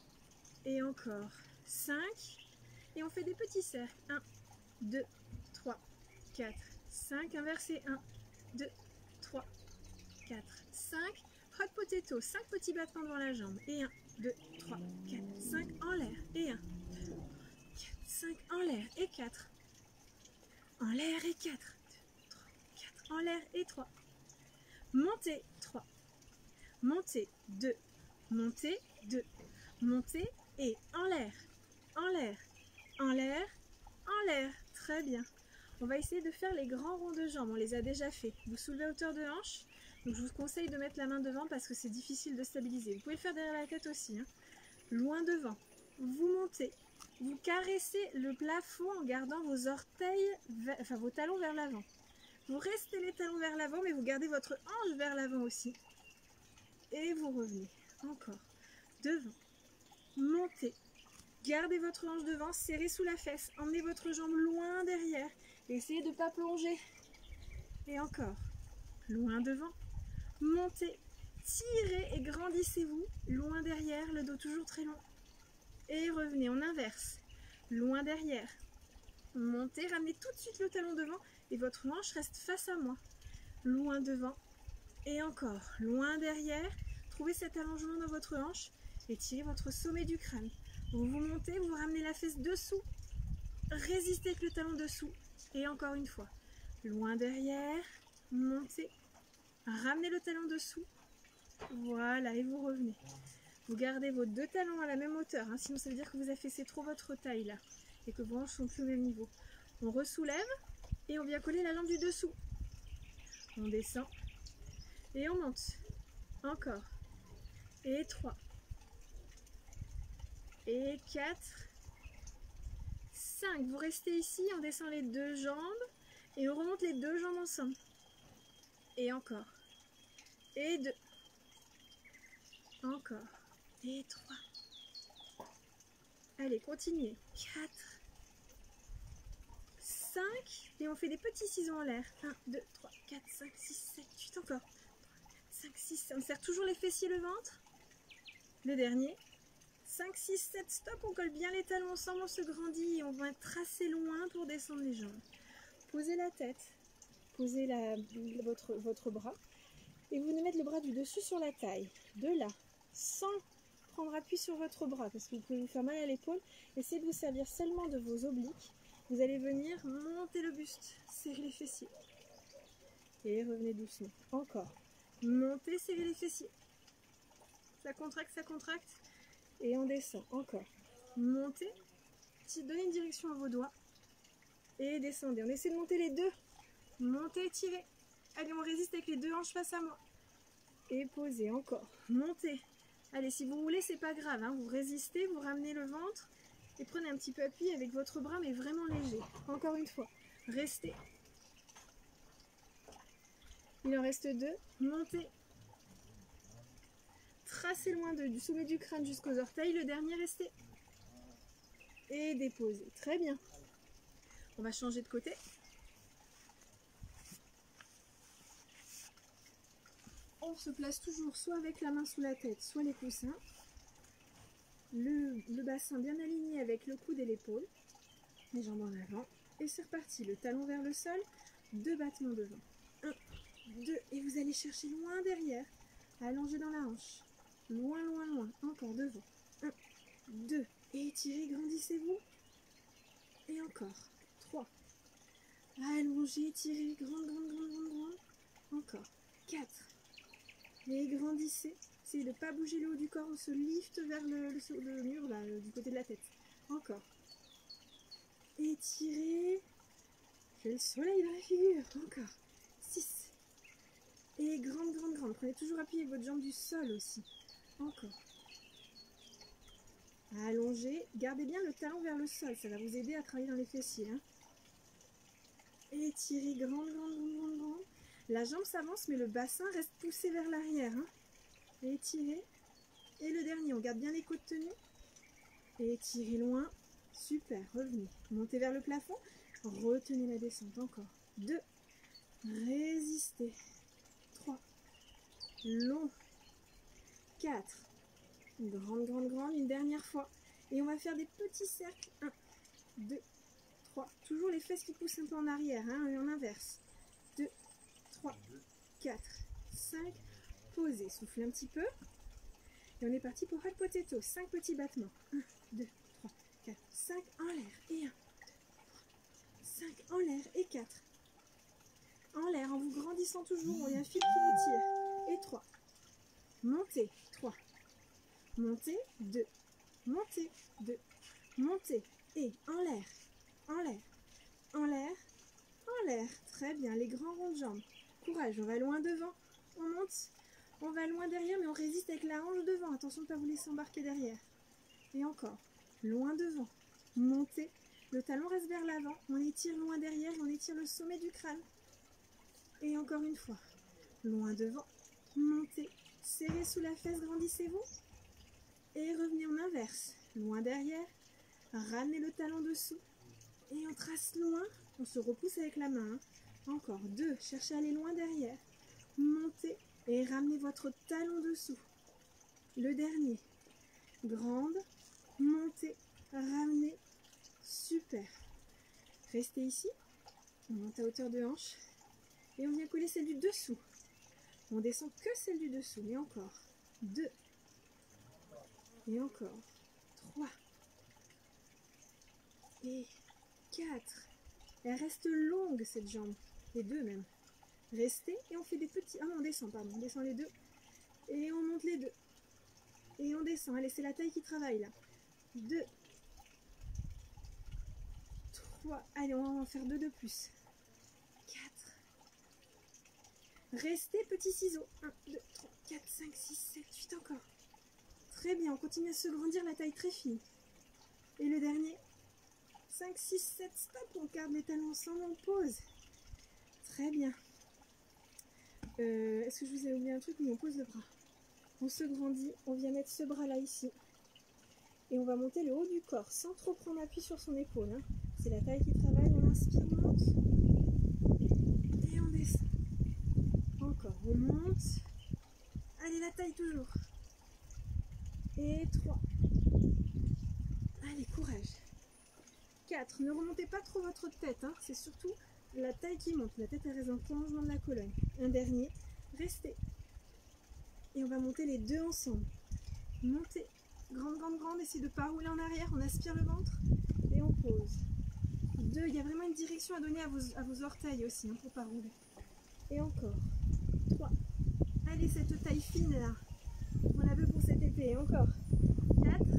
Et encore. Cinq. Et on fait des petits cercles. Un, deux, trois, quatre, cinq. Inversez. Un, deux, trois, quatre, cinq. Hot potato. cinq petits battements devant la jambe. Et un, deux, trois, quatre, cinq. En l'air. Et un, deux, quatre, cinq. En l'air. Et quatre. En l'air. Et quatre. deux, trois, quatre. En l'air. Et trois. Montez. trois. Montez. deux. Montez. deux. Montez. Et en l'air. En l'air. En l'air. En l'air. Très bien. On va essayer de faire les grands ronds de jambes. On les a déjà fait. Vous soulevez à hauteur de hanche. Donc je vous conseille de mettre la main devant parce que c'est difficile de stabiliser. Vous pouvez le faire derrière la tête aussi. Hein. Loin devant. Vous montez. Vous caressez le plafond en gardant vos orteils, vers, enfin vos talons vers l'avant. Vous restez les talons vers l'avant, mais vous gardez votre hanche vers l'avant aussi. et vous revenez. Encore. Devant. Montez. Gardez votre hanche devant, serrez sous la fesse. Emmenez votre jambe loin derrière. Essayez de ne pas plonger. Et encore. Loin devant. Montez. Tirez et grandissez-vous. Loin derrière, le dos toujours très long. Et revenez, on inverse. Loin derrière. Montez, ramenez tout de suite le talon devant et votre hanche reste face à moi. Loin devant et encore. Loin derrière. Trouvez cet allongement dans votre hanche et tirez votre sommet du crâne. Vous vous montez, vous ramenez la fesse dessous. Résistez avec le talon dessous. Et encore une fois. Loin derrière. Montez. Ramenez le talon dessous. Voilà, et vous revenez. Vous gardez vos deux talons à la même hauteur, hein, sinon ça veut dire que vous affaissez trop votre taille là, et que vos hanches sont plus au même niveau. On ressoulève, et on vient coller la lampe du dessous. On descend, et on monte. Encore. Et trois. Et quatre. cinq. Vous restez ici, on descend les deux jambes, et on remonte les deux jambes ensemble. Et encore. Et deux. Encore. Et trois. Allez, continuez. quatre. cinq. Et on fait des petits ciseaux en l'air. un, deux, trois, quatre, cinq, six, sept, huit. Encore. cinq, six. On serre toujours les fessiers, le ventre. Le dernier. cinq, six, sept. Stop. On colle bien les talons ensemble. On se grandit. Et on va tracer loin pour descendre les jambes. Posez la tête. Posez la, votre, votre bras. Et vous venez mettre le bras du dessus sur la taille. De là. Sans prendre appui sur votre bras, parce que vous pouvez vous faire mal à l'épaule. Essayez de vous servir seulement de vos obliques. Vous allez venir monter le buste, serrer les fessiers. Et revenez doucement. Encore. Montez, serrez les fessiers. Ça contracte, ça contracte. Et on descend. Encore. Montez. Donnez une direction à vos doigts. Et descendez. On essaie de monter les deux. Montez, tirez. Allez, on résiste avec les deux hanches face à moi. Et posez. Encore. Montez. Allez, si vous voulez, c'est pas grave, hein. Vous résistez, vous ramenez le ventre et prenez un petit peu appui avec votre bras, mais vraiment léger. Encore une fois, restez. Il en reste deux. Montez. Tracez loin de, du sommet du crâne jusqu'aux orteils. Le dernier, restez. Et déposez. Très bien. On va changer de côté. On se place toujours soit avec la main sous la tête, soit les coussins. Le, le bassin bien aligné avec le coude et l'épaule. Les jambes en avant. Et c'est reparti. Le talon vers le sol. Deux battements devant. Un, deux. Et vous allez chercher loin derrière. Allongé dans la hanche. Loin, loin, loin. Encore devant. Un, deux. Et étirez, grandissez-vous. Et encore. Trois. Allongez, étirez. Grand, grand, grand, grand, grand. Encore. Quatre. Et grandissez. Essayez de ne pas bouger le haut du corps. On se lift vers le, le, le mur, là, du côté de la tête. Encore. Étirez. J'ai le soleil dans la figure. Encore. Six. Et grande, grande, grande. Prenez toujours appui avec votre jambe du sol aussi. Encore. Allongez. Gardez bien le talon vers le sol. Ça va vous aider à travailler dans les fessiers. Hein. Étirez. Grande, grande, grande, grande, grande. La jambe s'avance, mais le bassin reste poussé vers l'arrière. Hein. Et étirez. Et le dernier, on garde bien les côtes tenues. Et étirez loin. Super, revenez. Montez vers le plafond. Retenez la descente. Encore. Deux. Résistez. Trois. Long. Quatre. Grande, grande, grande. Une dernière fois. Et on va faire des petits cercles. Un, deux, trois. Toujours les fesses qui poussent un peu en arrière. Hein, et en inverse. Deux. trois, quatre, cinq, posez, soufflez un petit peu. Et on est parti pour hot potato, cinq petits battements. un, deux, trois, quatre, cinq en l'air. Et un, cinq en l'air. Et quatre. En l'air, en vous grandissant toujours. Il y a un fil qui vous tire. Et trois. Montez, trois. Montez, deux. Montez, deux. Montez. Et en l'air, en l'air, en l'air, en l'air. Très bien, les grands ronds de jambes. Courage, on va loin devant, on monte, on va loin derrière, mais on résiste avec la hanche devant. Attention de ne pas vous laisser embarquer derrière. Et encore, loin devant, montez, le talon reste vers l'avant, on étire loin derrière, on étire le sommet du crâne. Et encore une fois, loin devant, montez, Serrez sous la fesse, grandissez-vous. Et revenez en inverse. Loin derrière. Ramenez le talon dessous. Et on trace loin. On se repousse avec la main. Encore deux. Cherchez à aller loin derrière. Montez et ramenez votre talon dessous. Le dernier. Grande. Montez. Ramenez. Super. Restez ici. On monte à hauteur de hanche. Et on vient coller celle du dessous. On descend que celle du dessous. Et encore. Deux. Et encore. Trois. Et quatre. Elle reste longue cette jambe. Les deux même. Restez et on fait des petits... Ah non, on descend, pardon. On descend les deux. Et on monte les deux. Et on descend. Allez, c'est la taille qui travaille là. Deux. Trois. Allez, on va en faire deux de plus. Quatre. Restez, petits ciseaux. Un, deux, trois, quatre, cinq, six, sept, huit encore. Très bien, on continue à se grandir, la taille très fine. Et le dernier. cinq, six, sept, stop. On garde les talons ensemble, on pose. Très bien. Euh, Est-ce que je vous ai oublié un truc? Oui, on pose le bras. On se grandit, on vient mettre ce bras là ici. Et on va monter le haut du corps sans trop prendre appui sur son épaule. Hein. C'est la taille qui travaille, on inspire, on monte. Et on descend. Encore, on monte. Allez, la taille toujours. Et trois. Allez, courage. quatre. Ne remontez pas trop votre tête. Hein. C'est surtout la taille qui monte. La tête, elle reste en prolongement de la colonne. Un dernier. Restez. Et on va monter les deux ensemble. Montez. Grande, grande, grande. Essayez de ne pas rouler en arrière. On aspire le ventre. Et on pose. deux. Il y a vraiment une direction à donner à vos, à vos orteils aussi. Hein, pour ne pas rouler. Et encore. trois. Allez, cette taille fine là. On la veut pour cet été. Et encore. quatre.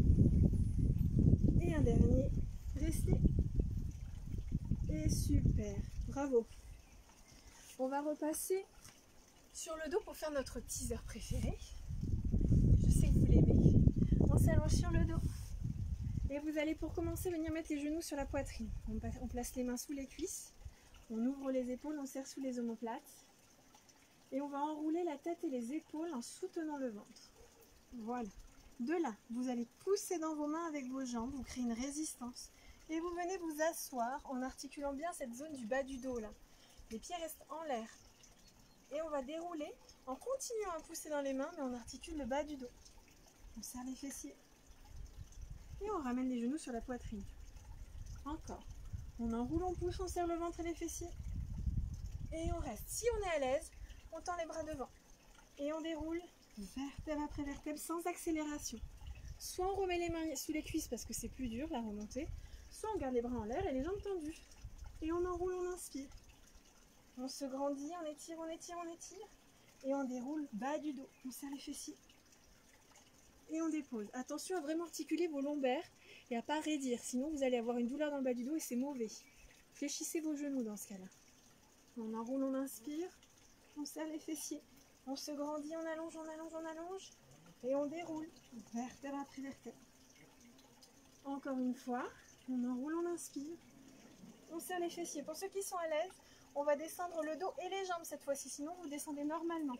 Et un dernier. Restez. Et super. Bravo. On va repasser sur le dos pour faire notre teaser préféré. Je sais que vous l'aimez. On s'allonge sur le dos. Et vous allez pour commencer venir mettre les genoux sur la poitrine. On place les mains sous les cuisses. On ouvre les épaules, on serre sous les omoplates. Et on va enrouler la tête et les épaules en soutenant le ventre. Voilà. De là, vous allez pousser dans vos mains avec vos jambes, vous créez une résistance. Et vous venez vous asseoir en articulant bien cette zone du bas du dos là. Les pieds restent en l'air. Et on va dérouler en continuant à pousser dans les mains, mais on articule le bas du dos. On serre les fessiers. Et on ramène les genoux sur la poitrine. Encore. On enroule, on pousse, on serre le ventre et les fessiers. Et on reste. Si on est à l'aise, on tend les bras devant. Et on déroule vertèbre après vertèbre sans accélération. Soit on remet les mains sous les cuisses parce que c'est plus dur la remontée, soit on garde les bras en l'air et les jambes tendues. Et on enroule, on inspire. On se grandit, on étire, on étire, on étire. Et on déroule bas du dos. On serre les fessiers. Et on dépose. Attention à vraiment articuler vos lombaires et à ne pas raidir. Sinon vous allez avoir une douleur dans le bas du dos et c'est mauvais. Fléchissez vos genoux dans ce cas-là. On enroule, on inspire. On serre les fessiers. On se grandit, on allonge, on allonge, on allonge. Et on déroule. Vertèbre après vertèbre. Encore une fois. On enroule, on inspire. On serre les fessiers. Pour ceux qui sont à l'aise, on va descendre le dos et les jambes cette fois-ci. Sinon, vous descendez normalement.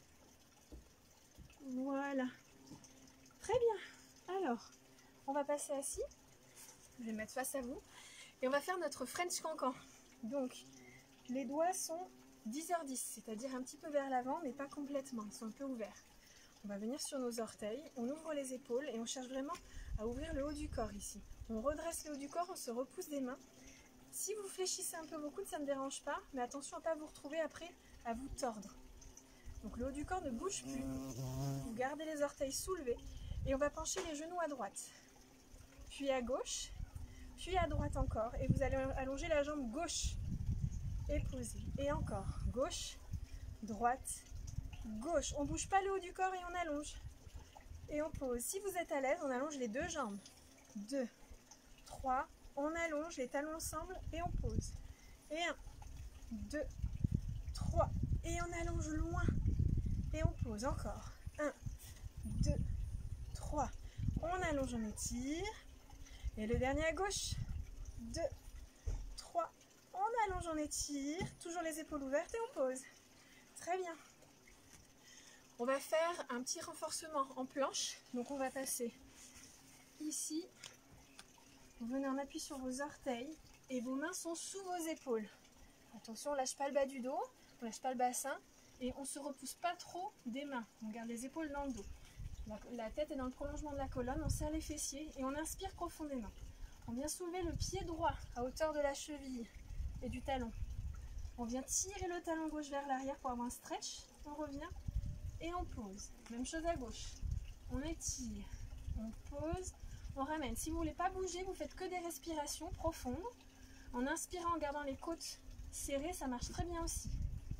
Voilà. Très bien. Alors, on va passer assis. Je vais me mettre face à vous. Et on va faire notre French cancan. Donc, les doigts sont dix heures dix, c'est-à-dire un petit peu vers l'avant, mais pas complètement. Ils sont un peu ouverts. On va venir sur nos orteils. On ouvre les épaules et on cherche vraiment à ouvrir le haut du corps ici. On redresse le haut du corps, on se repousse des mains. Si vous fléchissez un peu vos coudes, ça ne dérange pas, mais attention à ne pas vous retrouver après à vous tordre. Donc le haut du corps ne bouge plus. Vous gardez les orteils soulevés et on va pencher les genoux à droite. Puis à gauche, puis à droite encore. Et vous allez allonger la jambe gauche et poser. Et encore, gauche, droite, gauche. On ne bouge pas le haut du corps et on allonge. Et on pose. Si vous êtes à l'aise, on allonge les deux jambes. Deux, trois. On allonge les talons ensemble et on pose. Et un, deux, trois. Et on allonge loin. Et on pose encore. Un, deux, trois. On allonge, on étire. Et le dernier à gauche. Deux, trois. On allonge, on étire. Toujours les épaules ouvertes et on pose. Très bien. On va faire un petit renforcement en planche. Donc on va passer ici. Vous venez en appui sur vos orteils et vos mains sont sous vos épaules. Attention, on ne lâche pas le bas du dos, on ne lâche pas le bassin et on ne se repousse pas trop des mains. On garde les épaules dans le dos. La, la tête est dans le prolongement de la colonne, on serre les fessiers et on inspire profondément. On vient soulever le pied droit à hauteur de la cheville et du talon. On vient tirer le talon gauche vers l'arrière pour avoir un stretch. On revient et on pose. Même chose à gauche. On étire, on pose, on ramène. Si vous ne voulez pas bouger, vous faites que des respirations profondes. En inspirant, en gardant les côtes serrées, ça marche très bien aussi.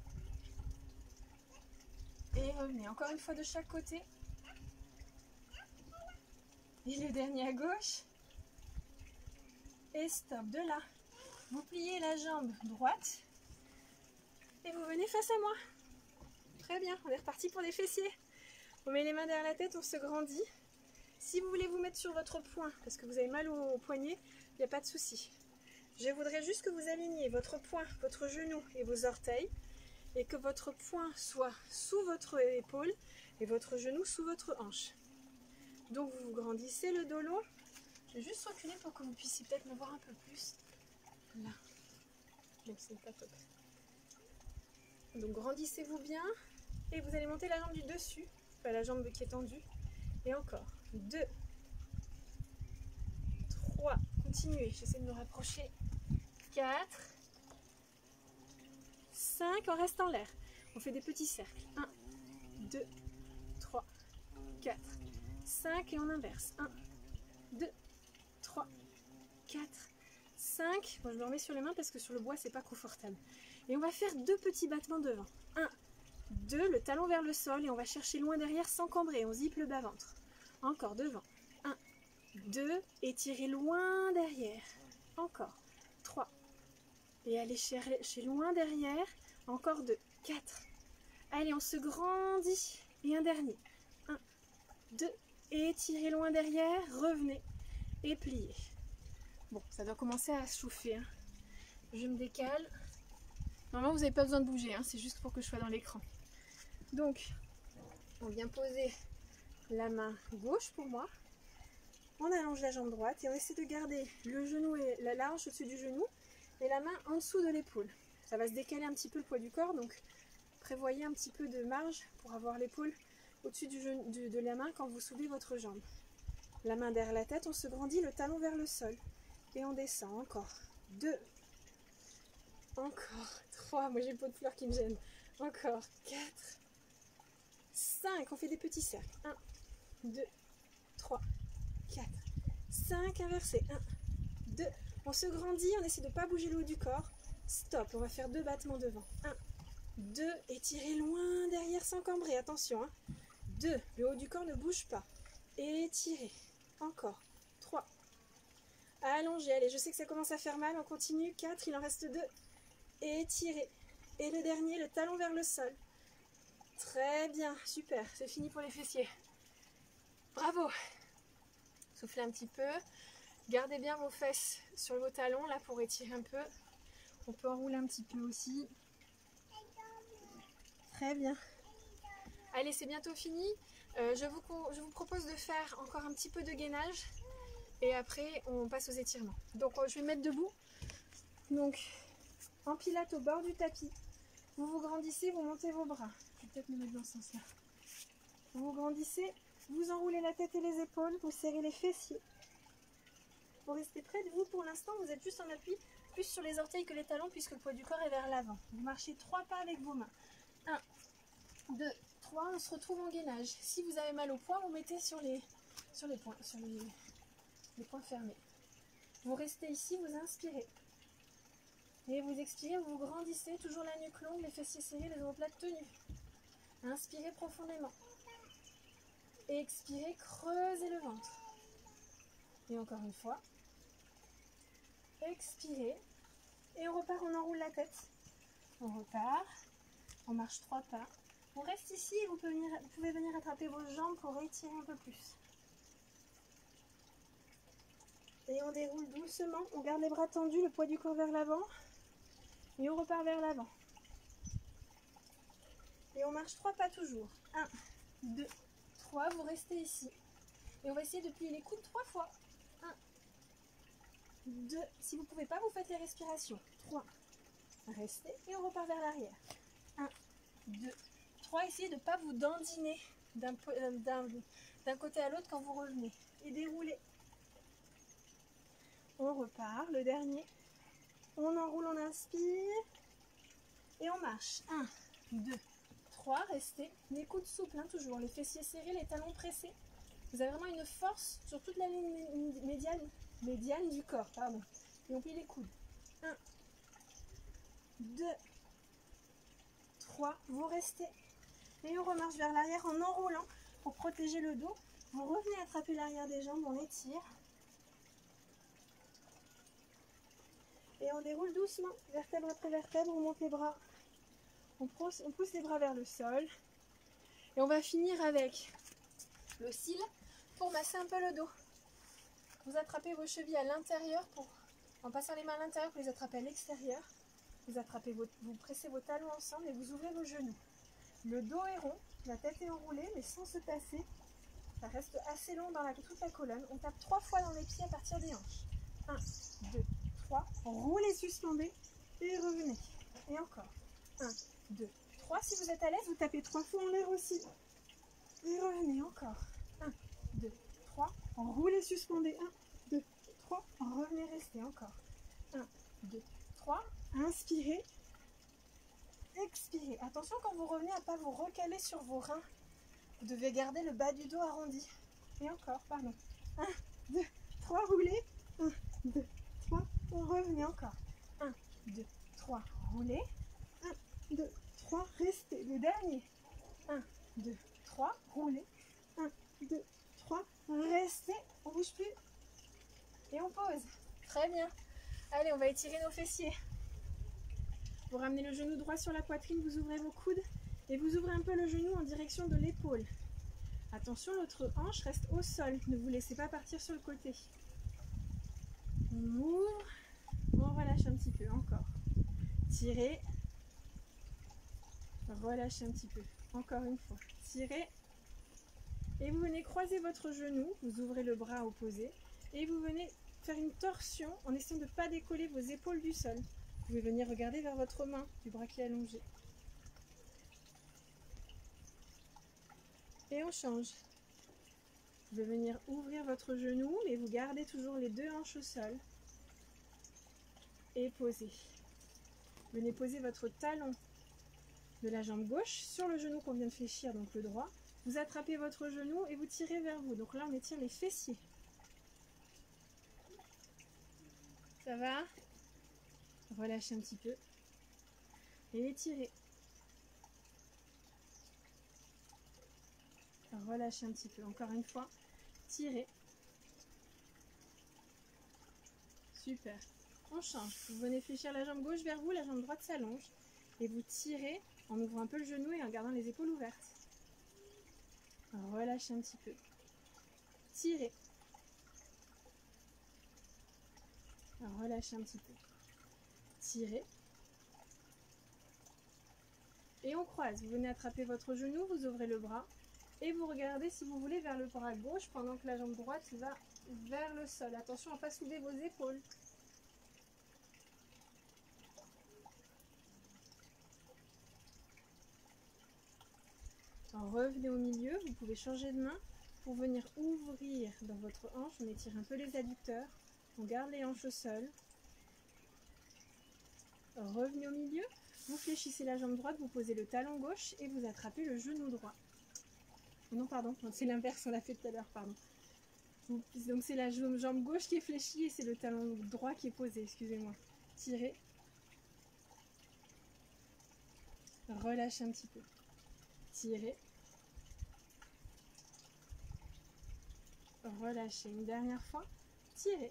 Et revenez encore une fois de chaque côté. Et le dernier à gauche. Et stop. De là, vous pliez la jambe droite. Et vous venez face à moi. Très bien, on est reparti pour les fessiers. On met les mains derrière la tête, on se grandit. Si vous voulez vous mettre sur votre poing, parce que vous avez mal au, au poignet, il n'y a pas de souci. Je voudrais juste que vous aligniez votre poing, votre genou et vos orteils. Et que votre poing soit sous votre épaule et votre genou sous votre hanche. Donc vous vous grandissez le dos long. Je vais juste reculer pour que vous puissiez peut-être me voir un peu plus. Là. Bon, c'est pas top. Donc grandissez-vous bien. Et vous allez monter la jambe du dessus. Enfin, la jambe qui est tendue. Et encore. deux. trois. Continuez. J'essaie de me rapprocher. quatre. cinq. On reste en l'air. On fait des petits cercles. un, deux, trois, quatre, cinq. Et on inverse. un, deux, trois, quatre, cinq. Bon, je me remets sur les mains parce que sur le bois, c'est pas confortable. Et on va faire deux petits battements devant. un, deux, le talon vers le sol. Et on va chercher loin derrière sans cambrer. On zippe le bas-ventre. Encore devant. un, deux. Étirez loin derrière. Encore. trois. Et allez chercher loin derrière. Encore deux. quatre. Allez, on se grandit. Et un dernier. un, deux. Et étirez loin derrière. Revenez. Et pliez. Bon, ça doit commencer à chauffer. Hein. Je me décale. Normalement, vous n'avez pas besoin de bouger. Hein. C'est juste pour que je sois dans l'écran. Donc, on vient poser la main gauche pour moi. On allonge la jambe droite et on essaie de garder le genou et la large au-dessus du genou et la main en dessous de l'épaule. Ça va se décaler un petit peu le poids du corps, donc prévoyez un petit peu de marge pour avoir l'épaule au-dessus du genou, du, de la main quand vous soulevez votre jambe. La main derrière la tête, on se grandit, le talon vers le sol. Et on descend. Encore. deux. Encore. trois. Moi j'ai le pot de fleurs qui me gêne. Encore. quatre. cinq. On fait des petits cercles. un, deux, trois, quatre, cinq. Inversé. un, deux. On se grandit, on essaie de ne pas bouger le haut du corps. Stop. On va faire deux battements devant. un, deux. Étirez loin derrière sans cambrer. Attention. Hein. deux. Le haut du corps ne bouge pas. Étirez. Encore. trois. Allongez. Allez, je sais que ça commence à faire mal. On continue. quatre. Il en reste deux. Étirez. Et le dernier, le talon vers le sol. Très bien. Super. C'est fini pour les fessiers. Bravo. Soufflez un petit peu. Gardez bien vos fesses sur vos talons là pour étirer un peu. On peut enrouler un petit peu aussi. Très bien. Allez, c'est bientôt fini. Euh, je, vous, je vous propose de faire encore un petit peu de gainage. Et après, on passe aux étirements. Donc, je vais me mettre debout. Donc, en pilates au bord du tapis. Vous vous grandissez, vous montez vos bras. Je vais peut-être me mettre dans ce sens-là. Vous vous grandissez, vous enroulez la tête et les épaules, vous serrez les fessiers. Vous restez près de vous pour l'instant, vous êtes juste en appui, plus sur les orteils que les talons, puisque le poids du corps est vers l'avant. Vous marchez trois pas avec vos mains. un, deux, trois, on se retrouve en gainage. Si vous avez mal au poing, vous mettez sur les, sur les poings, sur les, les poings fermés. Vous restez ici, vous inspirez. Et vous expirez, vous vous grandissez, toujours la nuque longue, les fessiers serrés, les omoplates tenues. Inspirez profondément. Et expirez, creusez le ventre. Et encore une fois. Expirez. Et on repart, on enroule la tête. On repart. On marche trois pas. On reste ici et vous pouvez venir, vous pouvez venir attraper vos jambes pour étirer un peu plus. Et on déroule doucement. On garde les bras tendus, le poids du corps vers l'avant. Et on repart vers l'avant. Et on marche trois pas toujours. un, deux, trois. Vous restez ici. Et on va essayer de plier les coudes trois fois. un, deux. Si vous ne pouvez pas, vous faites les respirations. trois. Restez et on repart vers l'arrière. un, deux, trois. Essayez de ne pas vous dandiner d'un d'un côté à l'autre quand vous revenez. Et déroulez. On repart. Le dernier. On enroule, on inspire. Et on marche. un, deux, trois. Restez. Les coudes souples, hein, toujours. Les fessiers serrés, les talons pressés. Vous avez vraiment une force sur toute la ligne médiane, médiane du corps. Pardon. Et on plie les coudes. un, deux, trois. Vous restez. Et on remarche vers l'arrière en enroulant pour protéger le dos. Vous revenez attraper l'arrière des jambes, on étire. Et on déroule doucement, vertèbre après vertèbre, on monte les bras. On pousse, on pousse les bras vers le sol. Et on va finir avec le cil pour masser un peu le dos. Vous attrapez vos chevilles à l'intérieur, pour, en passant les mains à l'intérieur pour les attraper à l'extérieur. Vous, attrapez vos, vous pressez vos talons ensemble et vous ouvrez vos genoux. Le dos est rond, la tête est enroulée, mais sans se tasser. Ça reste assez long dans la, toute la colonne. On tape trois fois dans les pieds à partir des hanches. un, deux, trois. Roulez, suspendez et revenez. Et encore. un, deux, trois. Si vous êtes à l'aise, vous tapez trois fois en l'air aussi. Et revenez encore. un, deux, trois. Roulez, suspendez. un, deux, trois. Revenez, restez encore. un, deux, trois. Inspirez. Expirez. Attention quand vous revenez à ne pas vous recaler sur vos reins. Vous devez garder le bas du dos arrondi. Et encore, pardon. un, deux, trois. Roulez. un, deux, trois. Revenez encore. un, deux, trois. Roulez. un, deux, trois. Restez. Le dernier. un, deux, trois. Roulez. un, deux, trois. Restez. On ne bouge plus. Et on pose. Très bien. Allez, on va étirer nos fessiers. Vous ramenez le genou droit sur la poitrine, vous ouvrez vos coudes et vous ouvrez un peu le genou en direction de l'épaule. Attention, l'autre hanche reste au sol. Ne vous laissez pas partir sur le côté. On ouvre. On relâche un petit peu. Encore. Tirez. Relâchez un petit peu. Encore une fois. Tirez. Et vous venez croiser votre genou. Vous ouvrez le bras opposé. Et vous venez faire une torsion en essayant de ne pas décoller vos épaules du sol. Vous pouvez venir regarder vers votre main du bras qui est allongé. Et on change. Vous pouvez venir ouvrir votre genou, mais vous gardez toujours les deux hanches au sol. Et posez. Venez poser votre talon de la jambe gauche sur le genou qu'on vient de fléchir, donc le droit. Vous attrapez votre genou et vous tirez vers vous. Donc là, on étire les fessiers. Ça va ? Relâchez un petit peu. Et étirez. Relâchez un petit peu. Encore une fois. Tirez. Super. On change. Vous venez fléchir la jambe gauche vers vous, la jambe droite s'allonge. Et vous tirez en ouvrant un peu le genou et en gardant les épaules ouvertes. Relâchez un petit peu. Tirez. Relâchez un petit peu. Tirez. Et on croise. Vous venez attraper votre genou, vous ouvrez le bras. Et vous regardez si vous voulez vers le bras gauche pendant que la jambe droite va vers le sol. Attention à ne pas soulever vos épaules. Revenez au milieu, vous pouvez changer de main pour venir ouvrir dans votre hanche. On étire un peu les adducteurs, on garde les hanches au sol. Revenez au milieu, vous fléchissez la jambe droite, vous posez le talon gauche et vous attrapez le genou droit. Non, pardon, c'est l'inverse, on l'a fait tout à l'heure, pardon. Donc c'est la jambe gauche qui est fléchie et c'est le talon droit qui est posé, excusez-moi. Tirez. Relâchez un petit peu. Tirez. Relâchez une dernière fois. Tirez.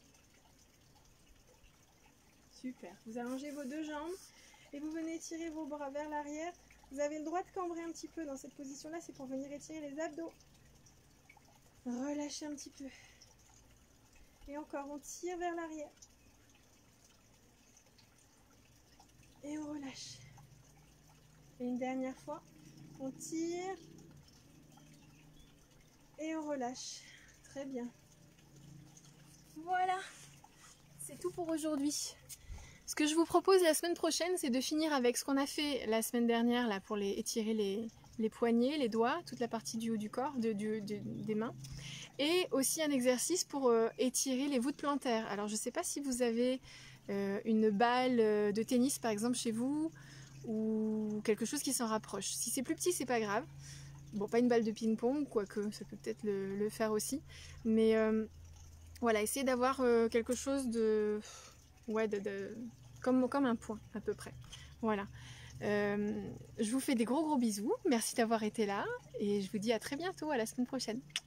Super. Vous allongez vos deux jambes et vous venez tirer vos bras vers l'arrière. Vous avez le droit de cambrer un petit peu dans cette position-là, c'est pour venir étirer les abdos. Relâchez un petit peu. Et encore, on tire vers l'arrière. Et on relâche. Et une dernière fois, on tire et on relâche. Très bien. Voilà, c'est tout pour aujourd'hui. Ce que je vous propose la semaine prochaine, c'est de finir avec ce qu'on a fait la semaine dernière là, pour les, étirer les, les poignets, les doigts, toute la partie du haut du corps, de, du, de, des mains. Et aussi un exercice pour euh, étirer les voûtes plantaires. Alors je ne sais pas si vous avez euh, une balle de tennis par exemple chez vous, ou quelque chose qui s'en rapproche. Si c'est plus petit, c'est pas grave. Bon, pas une balle de ping-pong, quoique ça peut peut-être le, le faire aussi. Mais euh, voilà, essayez d'avoir euh, quelque chose de... Ouais, de, de, comme, comme un point à peu près. Voilà. Euh, je vous fais des gros gros bisous. Merci d'avoir été là. Et je vous dis à très bientôt, à la semaine prochaine.